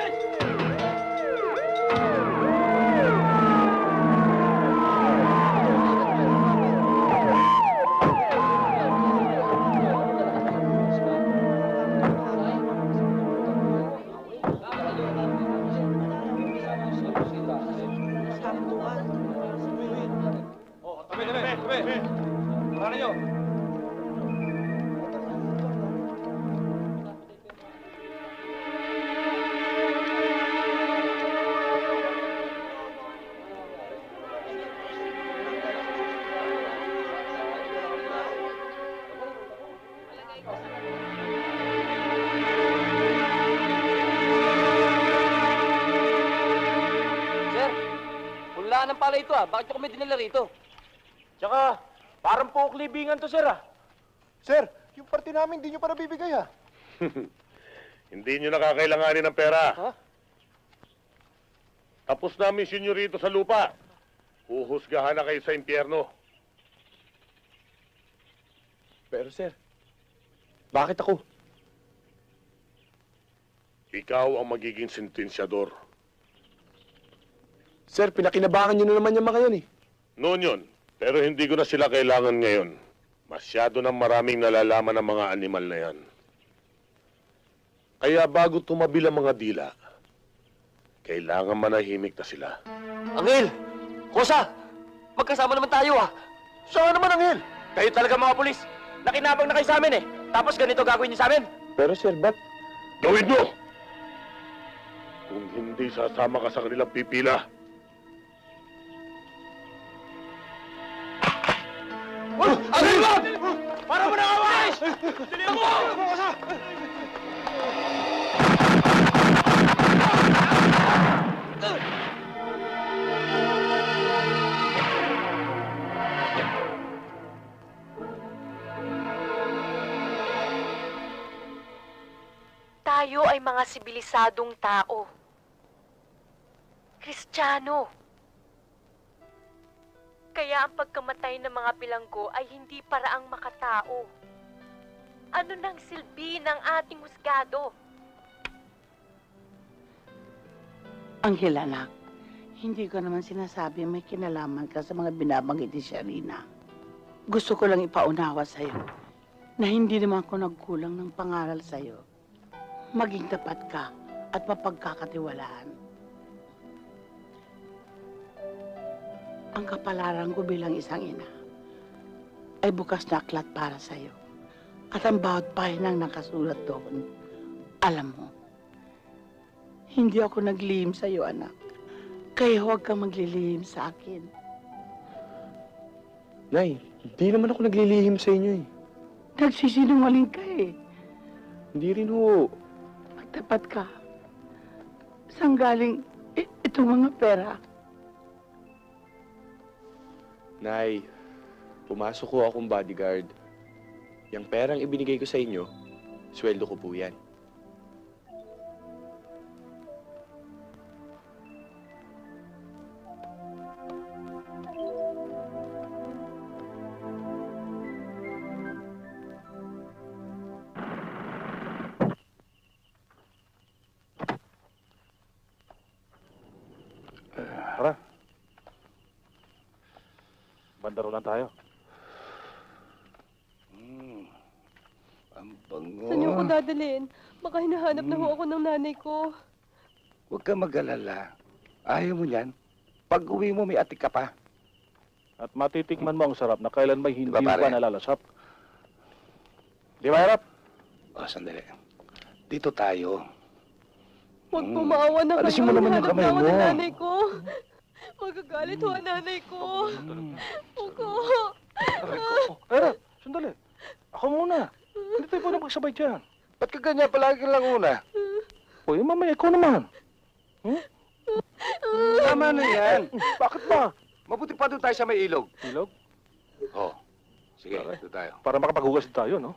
Hulaan ng pala ito bakit nyo kami dinala rito? Tsaka, parang puuklibingan to, sir, Sir, yung party namin hindi nyo pa nabibigay, ha? Hindi nyo nakakailanganin ng pera. Ha? Tapos na ang misyon nyo rito sa lupa. Huhusgahan na kayo sa impyerno. Pero, sir, bakit ako? Ikaw ang magiging sentensyador. Sir, pinakinabangan nyo na naman yung mga yan, eh. Noon yun, pero hindi ko na sila kailangan ngayon. Masyado nang maraming nalalaman ng mga animal na yan. Kaya bago tumabi ang mga dila, kailangan manahimik na sila. Anghel! Kosa! Magkasama naman tayo Saan naman, Anghel? Kayo talaga mga pulis. Nakinabang na kayo sa amin, Tapos ganito gagawin niyo sa amin. Pero, sir, ba't? Gawin mo! Kung hindi sasama ka sa kanilang pipila, Anghel, wag! Para mo na awas! Dilihan mo! Tayo ay mga sibilisadong tao. Kristiyano. Kaya ang pagkamatay ng mga bilanggo ay hindi paraang makatao. Ano nang silbi ng ating husgado? Anghel, anak, hindi ko naman sinasabi may kinalaman ka sa mga binabanggit ni Sharina. Gusto ko lang ipaunawa sa'yo na hindi naman ako nagkulang ng pangaral sa'yo. Maging tapat ka at mapagkakatiwalaan. Ang kapalaran ko bilang isang ina ay bukas na aklat para sa'yo. At ang bawat pahinang nakasulat doon, alam mo, hindi ako naglihim sa'yo, anak. Kaya huwag kang maglilihim sa akin. Nay, hindi naman ako naglilihim sa inyo eh. Nagsisinungaling ka eh. Hindi rin ho. Magtapat ka. Saan galing itong mga pera? Nay, pumasok ko akong bodyguard. Yang perang ibinigay ko sa inyo, sweldo ko po yan. Tara. Bandaro lang tayo. Ang bango. Saan niyo ako dadalhin? Baka hinahanap na ho ako ng nanay ko. Huwag ka mag-alala. Ayaw mo yan. Pag uwi mo, may atik ka pa. At matitikman mo ang sarap na kailan may hindi Diba, pare? pa nalalasap. Di ba, Harap? O, sandali. Dito tayo. Huwag po maawa na kayo. Alisin mo naman yung Hanap kamay na ako mo. ng nanay ko. Magagalit ho ang nanay ko. Huwag ko. Harap, sandali. Ako muna. Hindi tayo pwede magsabay dyan. Ba't ka ganyan? Palagi lang una. O, yung mamaya, ikaw naman. Tama na yan. Bakit ba? Mabuti pa doon tayo sa may ilog. Ilog? Oh, sige, doon tayo. Para makapaghugas tayo, no?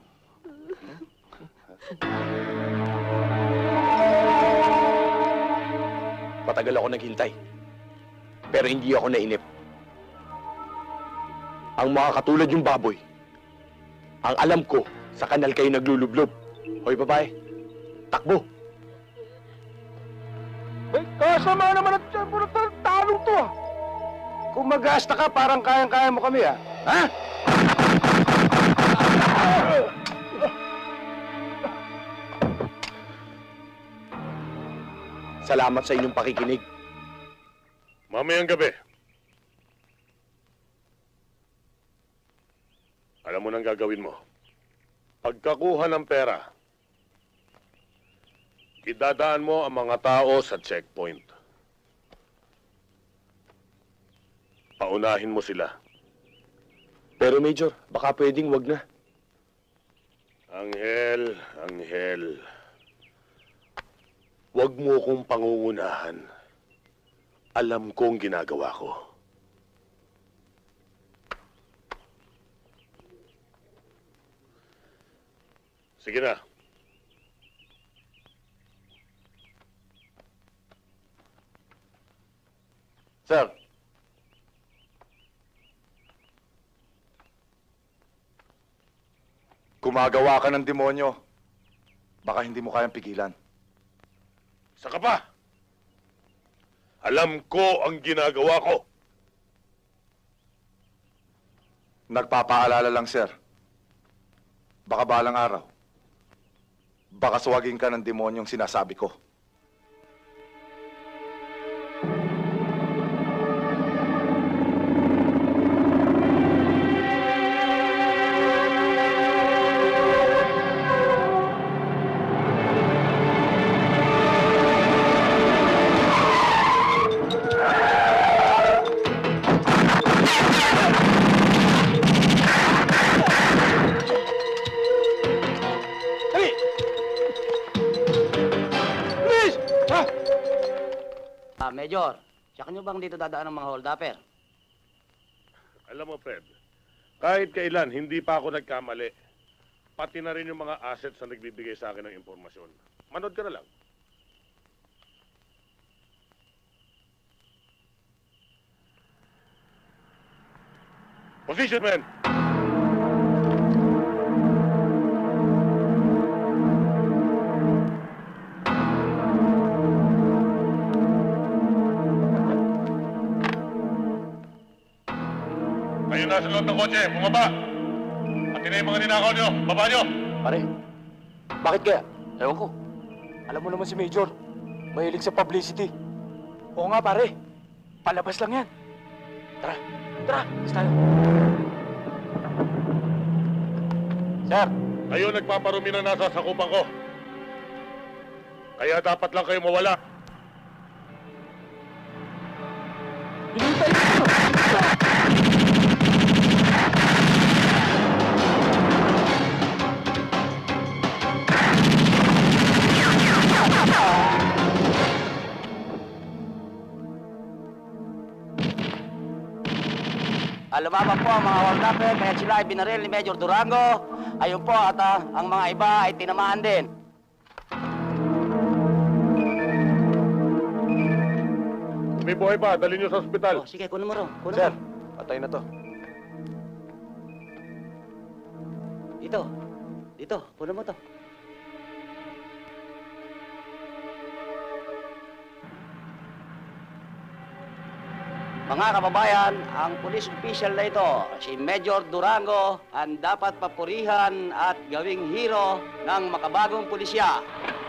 Patagal ako naghintay. Pero hindi ako nainip. Ang mga katulad yung baboy, ang alam ko, sa kanal kayo naglulublob. Hoy, babae, takbo! Eh, kasama naman at dyan mo na talong to, ah! Kung mag-asta ka, parang kayang-kaya mo kami, ah. Ha? Salamat sa inyong pakikinig. Mamayang gabi. Alam mo nang gagawin mo. Pagkakuha ng pera, idadaan mo ang mga tao sa checkpoint. Paunahin mo sila. Pero Major, baka pwedeng wag na. Anghel, Anghel. Huwag mo kong pangungunahan. Alam kong ginagawa ko. Sige na. Sir. Gumagawa ka ng demonyo. Baka hindi mo kayang pigilan. Saka pa. Alam ko ang ginagawa ko. Nagpapaalala lang, sir. Baka balang araw. Baka suwagin ka ng demonyong sinasabi ko. Major, siya nyo bang dito dadaan ng mga hold-upper? Alam mo, Fred, kahit kailan, hindi pa ako nagkamali. pati na rin yung mga assets na nagbibigay sa akin ng impormasyon. Manood ka na lang. Position, men! Kayo nasa loob ng kotse, bumaba! Pati na yung mga ninakaw nyo, baba nyo! Pare, bakit kaya? Ewan ko. Alam mo naman si Major, mahilig sa publicity. Oo nga pare, palabas lang yan. Tara, tara, alis tayo. Sir! Kayo nagpaparumi ng nasa sakupan ko. Kaya dapat lang kayo mawala. Lumabas po ang mga waldapper, kaya sila ay binaril ni Major Durango. Ayun po, at ang mga iba ay tinamaan din. May buhay pa, dali nyo sa ospital. Oh, sige, kunin mo ro. Kunin Sir, mo. patay na to. Dito, kunin mo to. Mga kababayan, ang police official na ito, si Major Durango, ang dapat papurihan at gawing hero ng makabagong pulisya.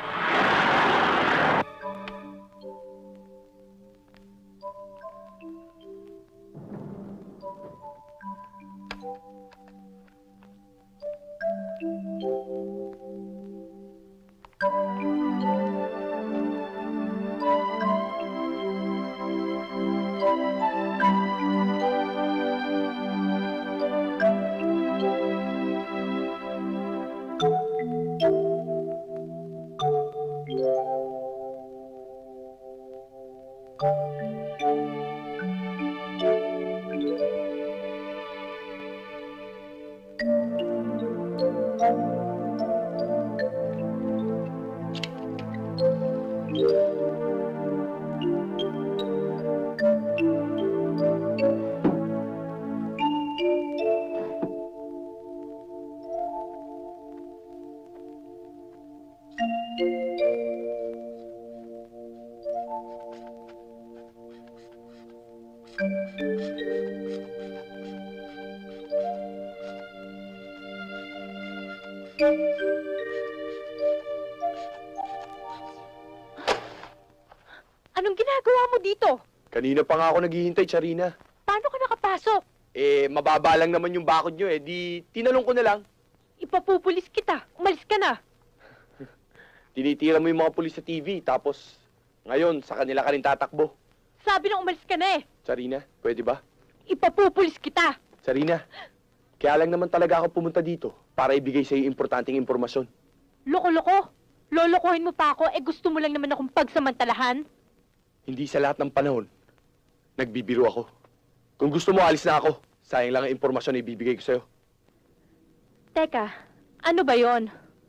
Anong ginagawa mo dito? Kanina pa nga ako naghihintay, Charina. Paano ka nakapasok? Mababa lang naman yung bakod nyo di tinanong ko na lang. Ipapupulis kita. Umalis ka na. Tinitira mo yung mga pulis sa TV, tapos ngayon sa kanila ka rin tatakbo. Sabi na umalis ka na eh. Charina, pwede ba? Ipapupulis kita. Charina, kaya lang naman talaga ako pumunta dito para ibigay sa iyo importanteng impormasyon. Loko-loko. Lolokohin mo pa ako, gusto mo lang naman akong pagsamantalahan. Hindi sa lahat ng panahon, nagbibiro ako. Kung gusto mo, alis na ako. Sayang lang ang impormasyon na ibibigay ko sa'yo. Teka, ano ba yon?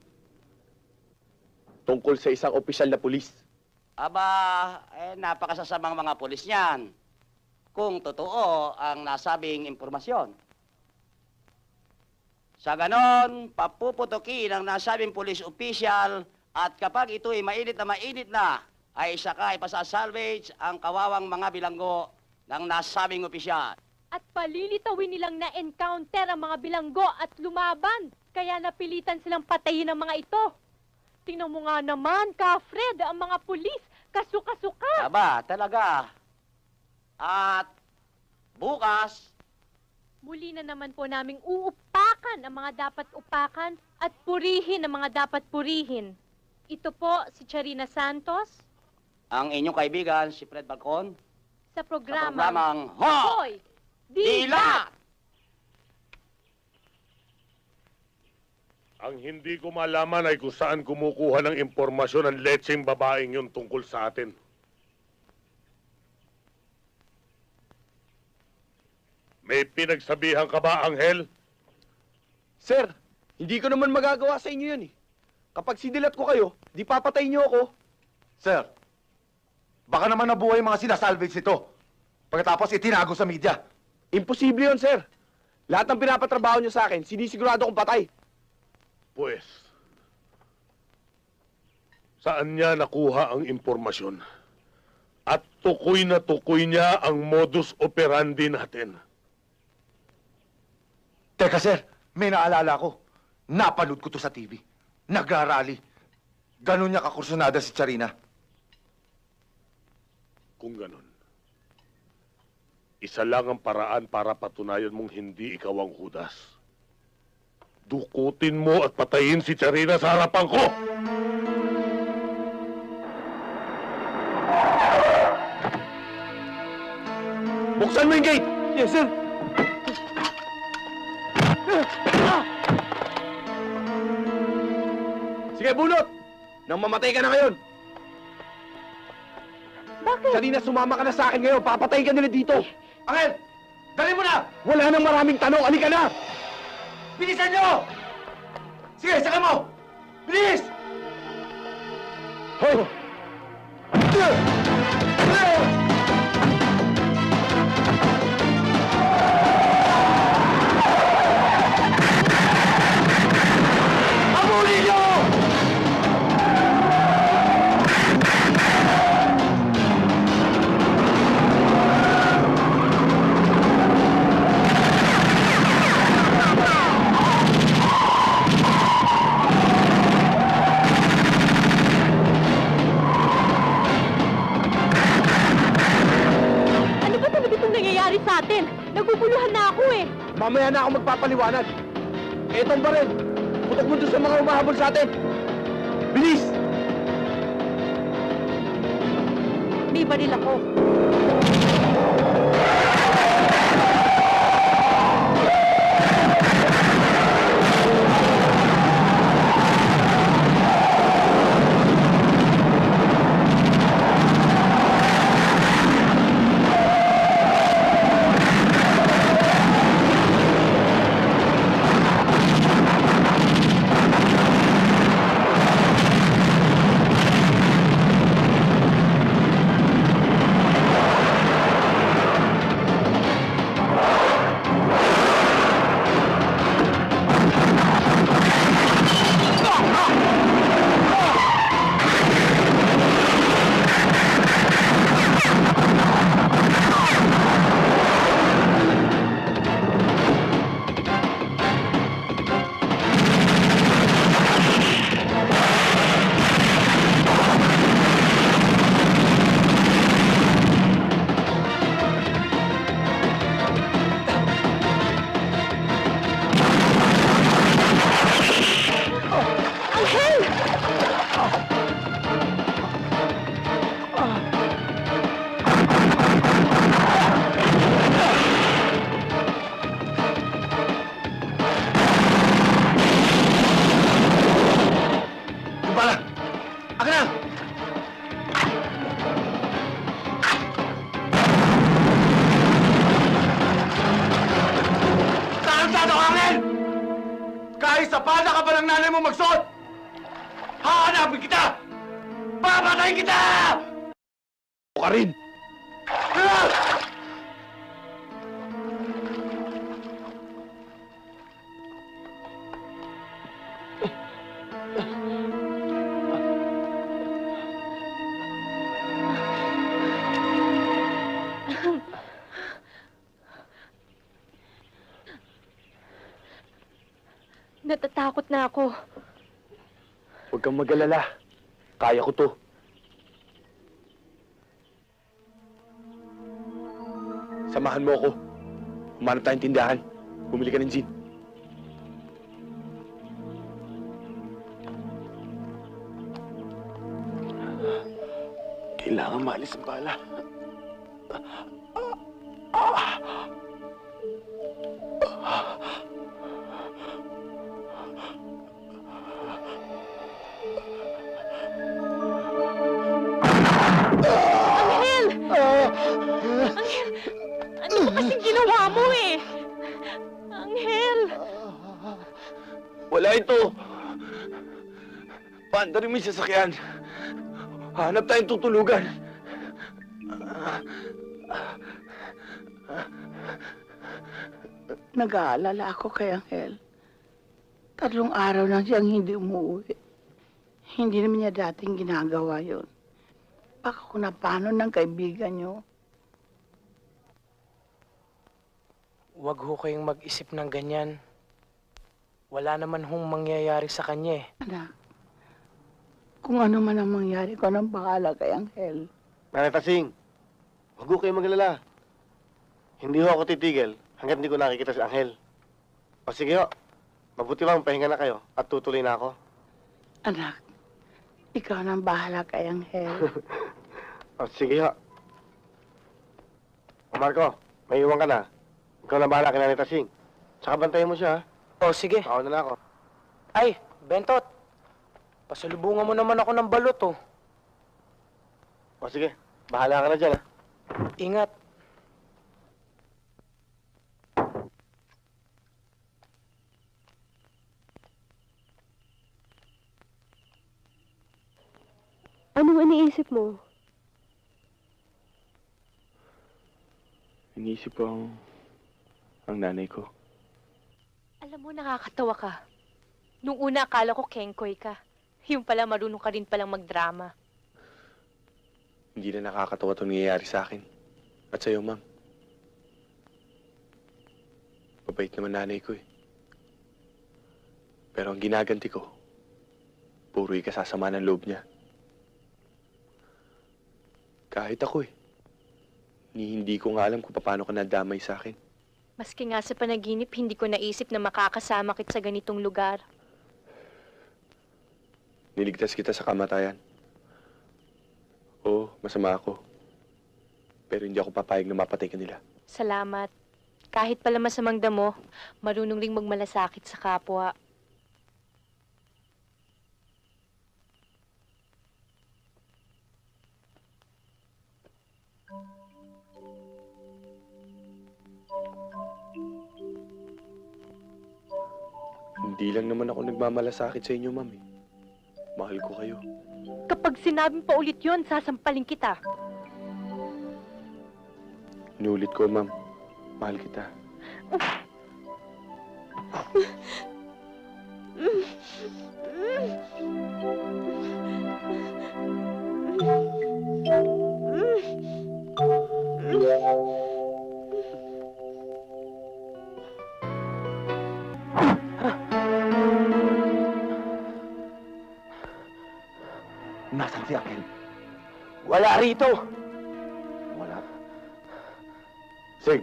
Tungkol sa isang opisyal na pulis. Aba, napakasasamang mga pulis niyan. Kung totoo ang nasabing impormasyon. Sa ganon, papuputukin ang nasabing police official at kapag ito'y mainit na, ay saka ipasasalvage ang kawawang mga bilanggo ng nasabing opisyal. At palilitawin nilang na-encounter ang mga bilanggo at lumaban. Kaya napilitan silang patayin ang mga ito. Tingnan mo nga naman, Ka-Fred, ang mga pulis, kasuka-suka. Aba, talaga. At bukas, muli na naman po naming uupakan ang mga dapat upakan at purihin ang mga dapat purihin. Ito po si Charina Santos. ang inyong kaibigan, si Fred Balcon. Sa programang Hoy! Dila! Ang hindi ko malaman ay kung saan kumukuha ng impormasyon ang letseng babaeng yun tungkol sa atin. May pinagsabihan ka ba, Anghel? Sir, Hindi ko naman magagawa sa inyo yun eh. Kapag sinilat ko kayo, di papatay niyo ako. Sir, baka naman nabuhay yung mga sinasalvage nito. Pagkatapos itinago sa media. Imposible yun, sir. Lahat ng pinapatrabaho niyo sa akin, sinisigurado kong patay. Pues, saan niya nakuha ang impormasyon? At tukoy na tukoy niya ang modus operandi natin. Teka, sir, may naalala ko. Napanood ko to sa TV. Nagrarally. Ganon niya kakursunada si Charina. Kung ganon, isa lang ang paraan para patunayan mong hindi ikaw ang Judas. Dukutin mo at patayin si Charina sa harapan ko! Buksan mo yung gate! Yes, sir! Sige, bunot! Nang mamatay ka na ngayon! Bakit? Kanina sumama ka na sa akin ngayon, papatayin ka nila dito! Angel! Dali mo na! Wala nang maraming tanong, halika na! Bilisan nyo! Sige, saka mo! Bilis! Hoy! Abulin nyo! Ano ba talaga itong nangyayari sa atin? Naguguluhan na ako eh. Mamaya na ako magpapaliwanag. Etong baril, putok mo doon sa mga humahabol sa atin. Bilis! May baril ako. Kahit sa bala ka ba ng nanay mo magsuot? Hahanapin kita! Papatayin kita! O ka rin! Natatakot na ako. Huwag kang mag-alala. Kaya ko to. Samahan mo ako. Humanap tayong tindahan. Bumili ka ng gin. Kailangan maalis ang bala. Angel! Angel! Ano ba kasing ginawa mo eh? Angel! Wala ito. Paanda rin may sasakyan. Hanap tayong tutulugan. Nag-aalala ako kay Angel. 3 araw na siyang hindi umuwi. Hindi naman niya dating ginagawa yon. Baka kung napano ng kaibigan niyo. Huwag ho kayong mag-isip ng ganyan. Wala naman hong mangyayari sa kanya eh. Anak, kung ano man ang mangyari ko, anong bahala kay Angel? Nanay Tasing, huwag ko kayong maglala. Hindi ho ako titigil hanggat hindi ko nakikita si Angel. O sige ho, mabuti bang pahinga na kayo at tutuloy na ako. Anak, ikaw nang bahala kay Angel. O sige ho. O Marco, may iwan ka na. Ikaw na bahala kay Nanay Tasing. Tsaka bantayan mo siya, ha? O sige. Ako na ako. Ay, Bentot. Pasalubungan mo naman ako ng balot oh. O sige, bahala ka na dyan, ha? Ingat. Anong iniisip mo? Iniisip ko ang nanay ko. Alam mo, nakakatawa ka. Nung una, akala ko kengkoy ka. Yung pala, marunong ka rin palang magdrama. Hindi na nakakatawa itong nangyayari sa akin. At sa'yo, ma'am. Mabait naman nanay ko eh. Pero ang ginaganti ko, puro ikasasama ng loob niya. Kahit ako eh. Hindi ko nga alam kung paano ka nadamay sa akin. Maski nga sa panaginip, hindi ko naisip na makakasama kita sa ganitong lugar. Niligtas kita sa kamatayan. Oo, masama ako. Pero hindi ako papayag na mapatay ka nila. Salamat. Kahit pala masamang damo, marunong ring magmalasakit sa kapwa. Hindi lang naman ako nagmamalasakit sa inyo, ma'am eh. Mahal ko kayo. Kapag sinabing pa ulit yun, sasampalin kita. Inulit ko, ma'am. Mahal kita. Nasaan si Angel? Wala rito. Wala. Sig!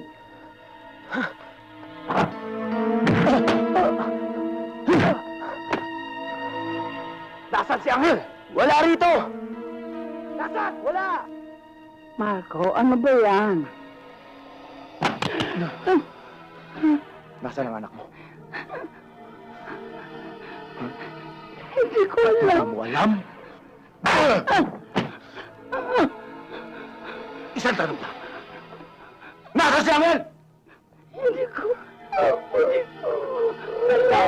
Nasaan si Angel? Wala rito. Nasaan? Wala! Marco, ano ba yan? Nasaan ang anak mo? Hindi ko alam. Wala mo alam? Isang tanong pa. Nasaan si Angel? Hindi ko alam.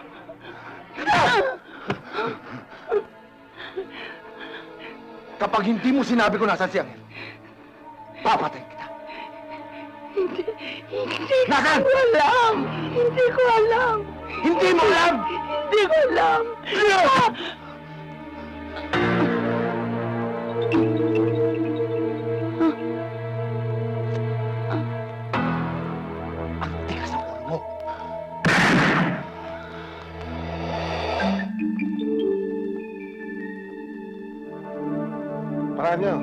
Kapag hindi mo sinabi ko nasaan si Angel, papatayin kita. Hindi Nasaan? ko alam. Hindi ko alam. Hindi mo alam! Hindi ko alam. Ang tigas ng ulo mo. Paraan niyo.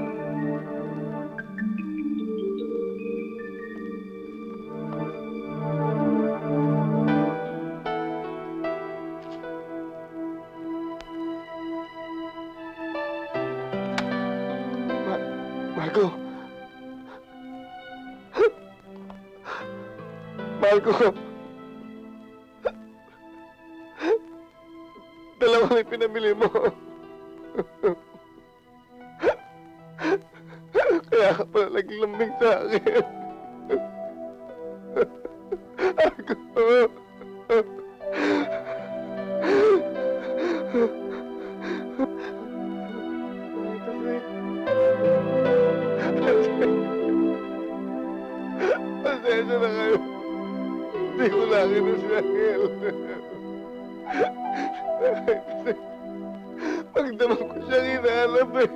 Marco. Marco. Dalawang ipinamili mo. Kaya ka pala naging lambing sa akin. Marco. Hindi ko nakita si Angel. Pagdamang ko siyang hinahanap eh.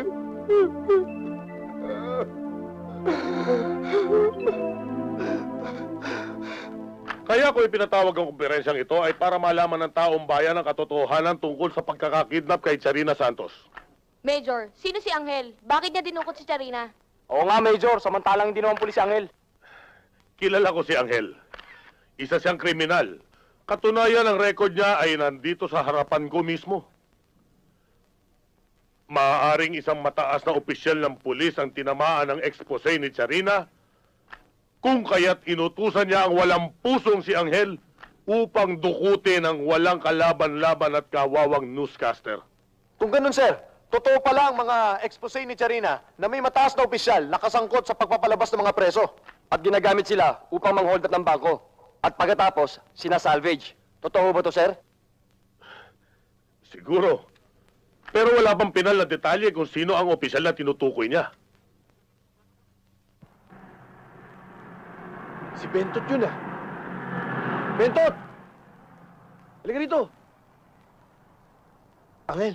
Kaya ko ipinatawag ang kumperensyang ito ay para malaman ng taong bayan ang katotohanan tungkol sa pagkakakidnap kay Charina Santos. Major, sino si Angel? Bakit niya dinukot si Charina? Oo nga, Major. Samantalang hindi naman pulis si Angel. Kilala ko si Angel. Isa siyang kriminal. Katunayan ang record niya ay nandito sa harapan ko mismo. Maaaring isang mataas na opisyal ng pulis ang tinamaan ng expose ni Charina, kung kaya't inutusan niya ang walang pusong si Angel upang dukutin ang walang kalaban-laban at kawawang newscaster. Kung ganun, sir, totoo pala ang mga expose ni Charina na may mataas na opisyal na kasangkot sa pagpapalabas ng mga preso at ginagamit sila upang manghold up ng bangko at pagkatapos sinasalvage. Totoo ba to, sir? Siguro. Pero wala bang pinal na detalye kung sino ang opisyal na tinutukoy niya? Si Bentot yun ah. Bentot! Halika rito. Angel.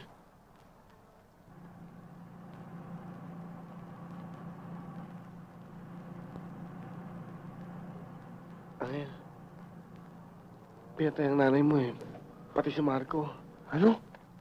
Angel. Pinatay ang nanay mo eh. Pati si Marco. Ano?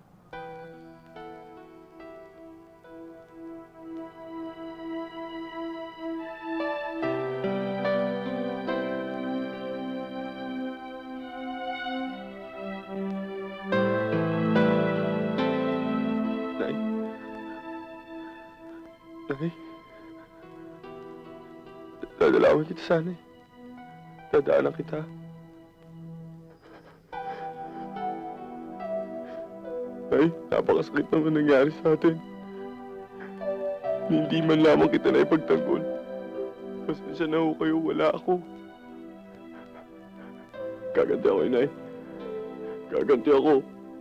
Nay, dadalawin kita sana eh. Dadaanan kita. Nay, napakasakit naman nangyari sa atin. Hindi man lamang kita na ipagtanggol. Pasensya na ho kayo, wala ako. Gaganti ako, Inay. Gaganti ako.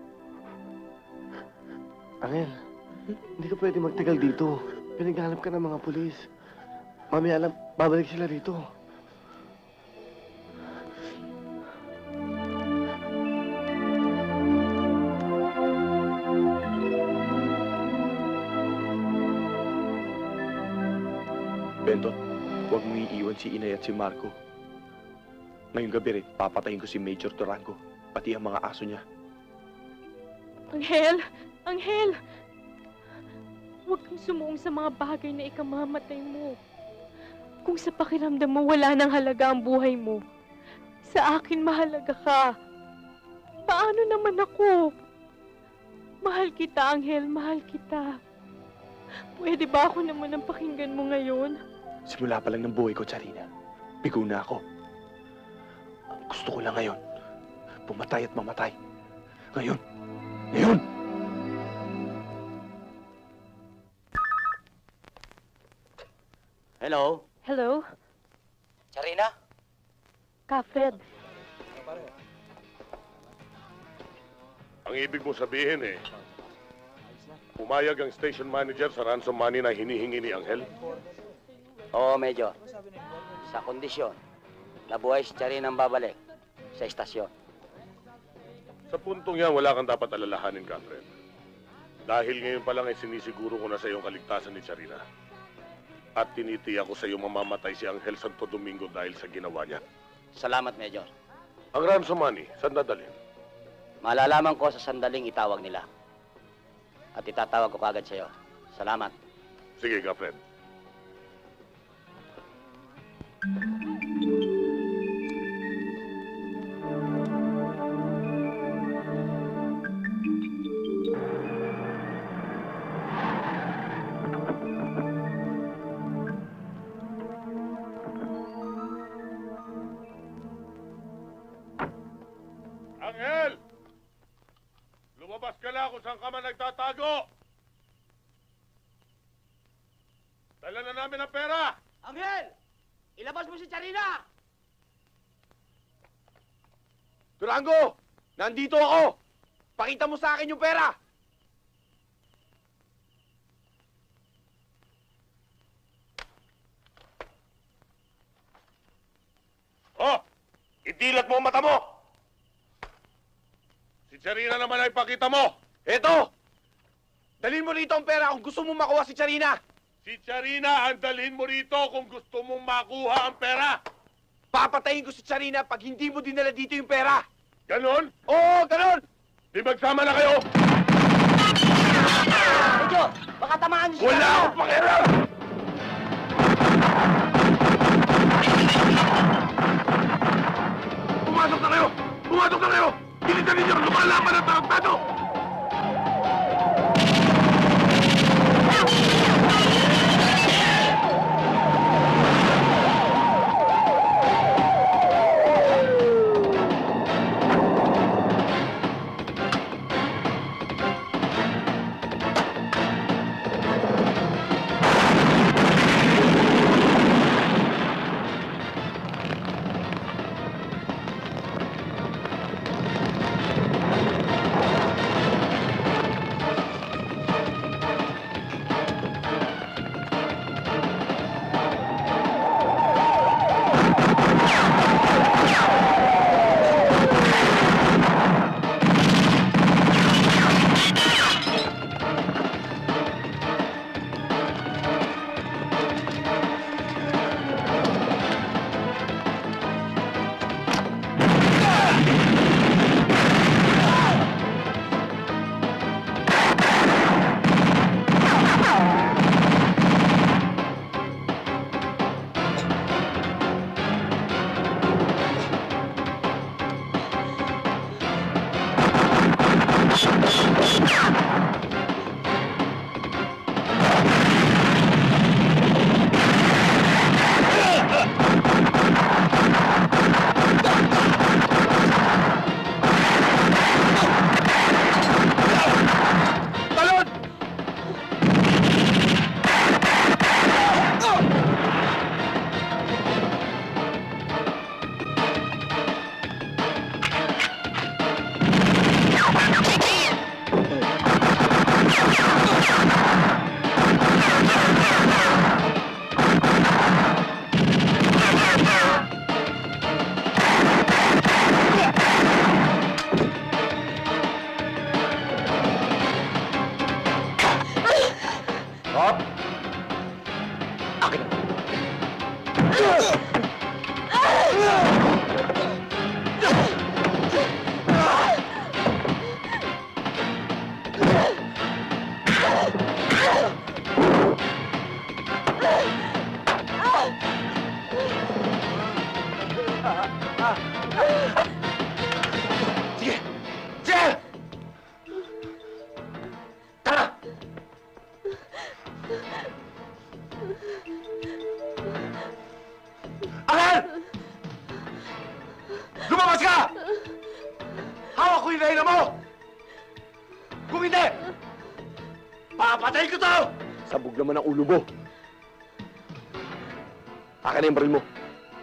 Angel, hindi ka pwede magtagal dito. Pinaghanap ka ng mga pulis. Mamaya alam, babalik sila rito. Bentot, huwag mo iiwan si Inay at si Marco. Ngayong gabi rin, papatayin ko si Major Durango, pati ang mga aso niya. Angel! Angel! Huwag kang sumuong sa mga bagay na ikamamatay mo. Kung sa pakiramdam mo wala nang halaga ang buhay mo, sa akin mahalaga ka. Paano naman ako? Mahal kita, Angel, mahal kita. Pwede ba ako naman ang pakinggan mo ngayon? Simula pa lang ng buhay ko, Charina. Bigo na ako. Ang gusto ko lang ngayon, pumatay at mamatay. Ngayon! Ngayon! Hello? Hello? Charina? Ka-Fred. Ang ibig mo sabihin eh, pumayag ang station manager sa ransom money na hinihingi ni Angel? Oo, Major. Sa kondisyon na buhay si Charina ang babalik sa estasyon. Sa puntong yan, wala kang dapat alalahanin, Catherine. Dahil ngayon pa lang ay sinisiguro ko na sa iyong kaligtasan ni Charina. At tinitiyak ko sa iyo mamamatay si Angel Santo Domingo dahil sa ginawa niya. Salamat, Major. Ang ransom money, saan dadalhin? Malalaman ko sa sandaling itawag nila. At itatawag ko kagad sa iyo. Salamat. Sige, Catherine. Angel! Lumabas ka na kung saan ka man nagtatago! Dala na namin ang pera! Angel! Ilabas mo si Charina! Durango! Nandito ako! Pakita mo sa akin yung pera! Oh! Idilat mo ang mata mo! Si Charina naman ay pakita mo! Eto! Dalhin mo rito ang pera kung gusto mo makuha si Charina! Si Charina ang dalhin mo rito kung gusto mong makuha ang pera! Papatayin ko si Charina pag hindi mo dinala dito yung pera! Ganon? Oo, ganon! Di magsama na kayo! Medyo, baka tamaan niyo Wala akong pakialam! Pumasok na kayo! Pumasok na kayo! Bilisan ninyo! Lumalaban ang tarantado! Sige! Sige! Tara! Angel! Lumabas ka! Hawak ko yung reyna mo! Kung hindi, papatay ko to! Sabog naman ang ulo mo. Akin na yung baril mo.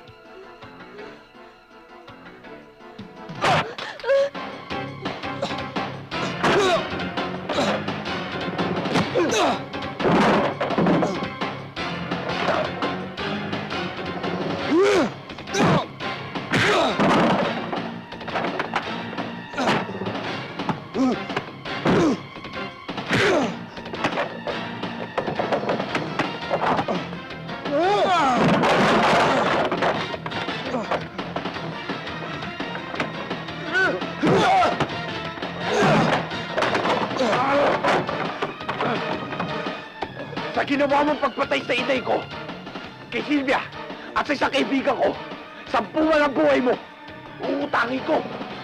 Sa ginawa mong pagpatay sa inay ko, kay Silvia, at sa isang kaibigan ko, 10 ang buhay mo, uutangin ko.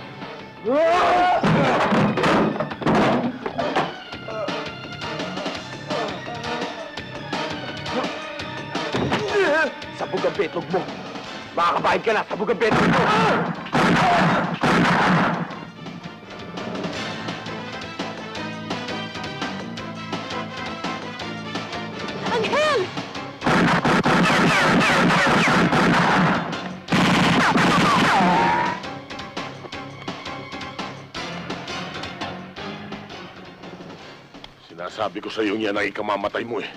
Sabog ang betlog mo. Makakabahin ka na, sabog ang betlog mo. Angel! Sinasabi ko sa iyo yan ang ikamamatay mo eh.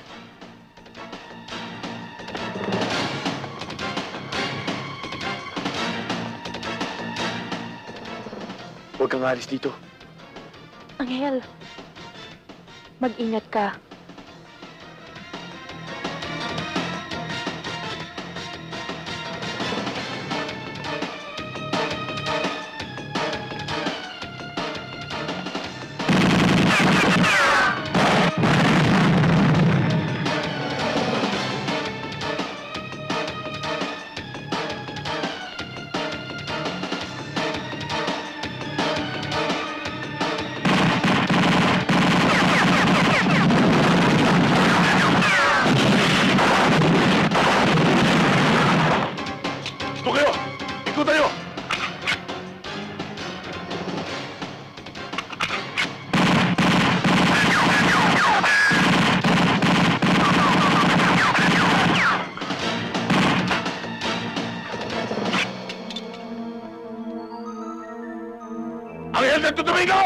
Huwag kang alis dito. Angel, mag-ingat ka. Ito kayo! Ikaw tayo! Ang Santo Domingo!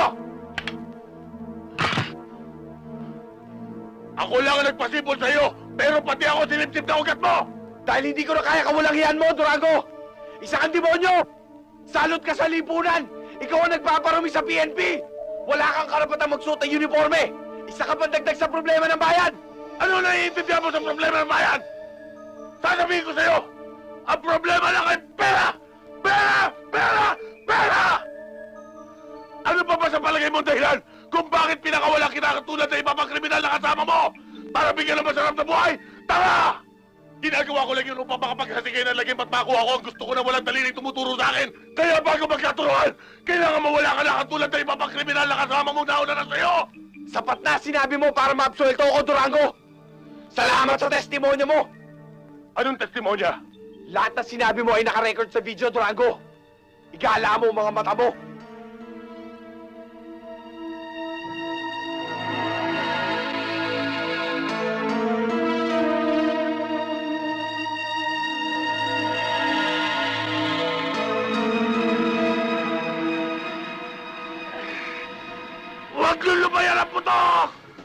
Ako lang ang nagpasipol sa iyo, pero pati ako sinipsip na ugat mo! Dahil hindi ko na kaya kawalangian mo, Durango! Isa kang demonyo! Salot ka sa lipunan! Ikaw ang nagpaparumi sa PNP! Wala kang karapatang magsuot ng uniforme! Isa ka pandagdag sa problema ng bayan! Ano naiintindihan mo sa problema ng bayan? Sasabihin ko sa'yo, ang problema lang ay pera! Pera! Pera! Pera! Ano pa ba sa palagay mong dahilan kung bakit pinakawalan kita katulad na iba pang kriminal na kasama mo? Para bigyan ng masarap na buhay? Tara! Ginagawa ko lang yun upang makapaghasigay ng laging makuha ko ang gusto ko na walang daliling tumuturo sa akin. Kaya bago magkaturuan, kailangan mawala ka na katulad na iba pang kriminal na kasama mong nauna na sa'yo! Sapat na sinabi mo para maabsuelto ako, Durango! Salamat sa testimonya mo! Anong testimonya? Lahat na sinabi mo ay nakarecord sa video, Durango! Igala mo ang mga mata mo! Huwag lulubayan ang putok!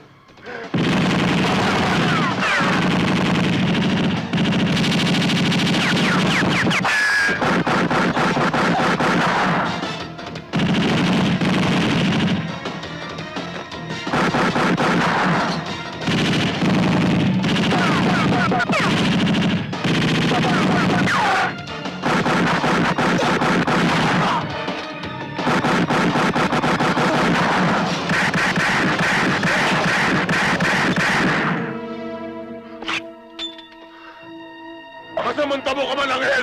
Masamanta mo ka man, Angel!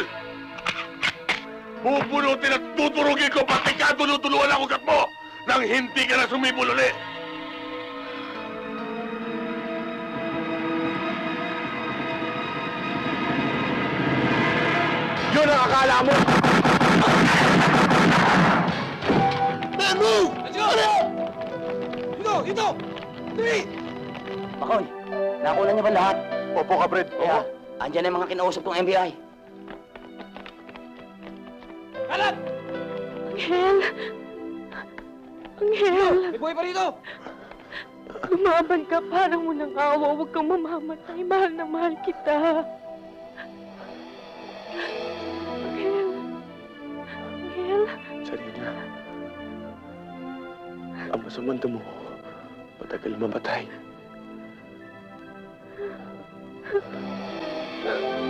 Bubunutin at tuturugin ko pati ka tulutuluan ang ugat mo nang hindi ka na sumibol ulit! Yun ang akala mo! Man, move! Let's go! Dito! Three! Makoy, nakuha niya ba lahat? Opo ka, Fred. Kaya, andyan ang mga kinausap kong NBI. Kalat! Angel! Angel! May buhay pa rito! Lumaban ka, parang unang awa. Huwag kang mamamatay. Mahal na mahal kita. Angel! Angel! Sarina, ang masamang damo, matagal mamatay.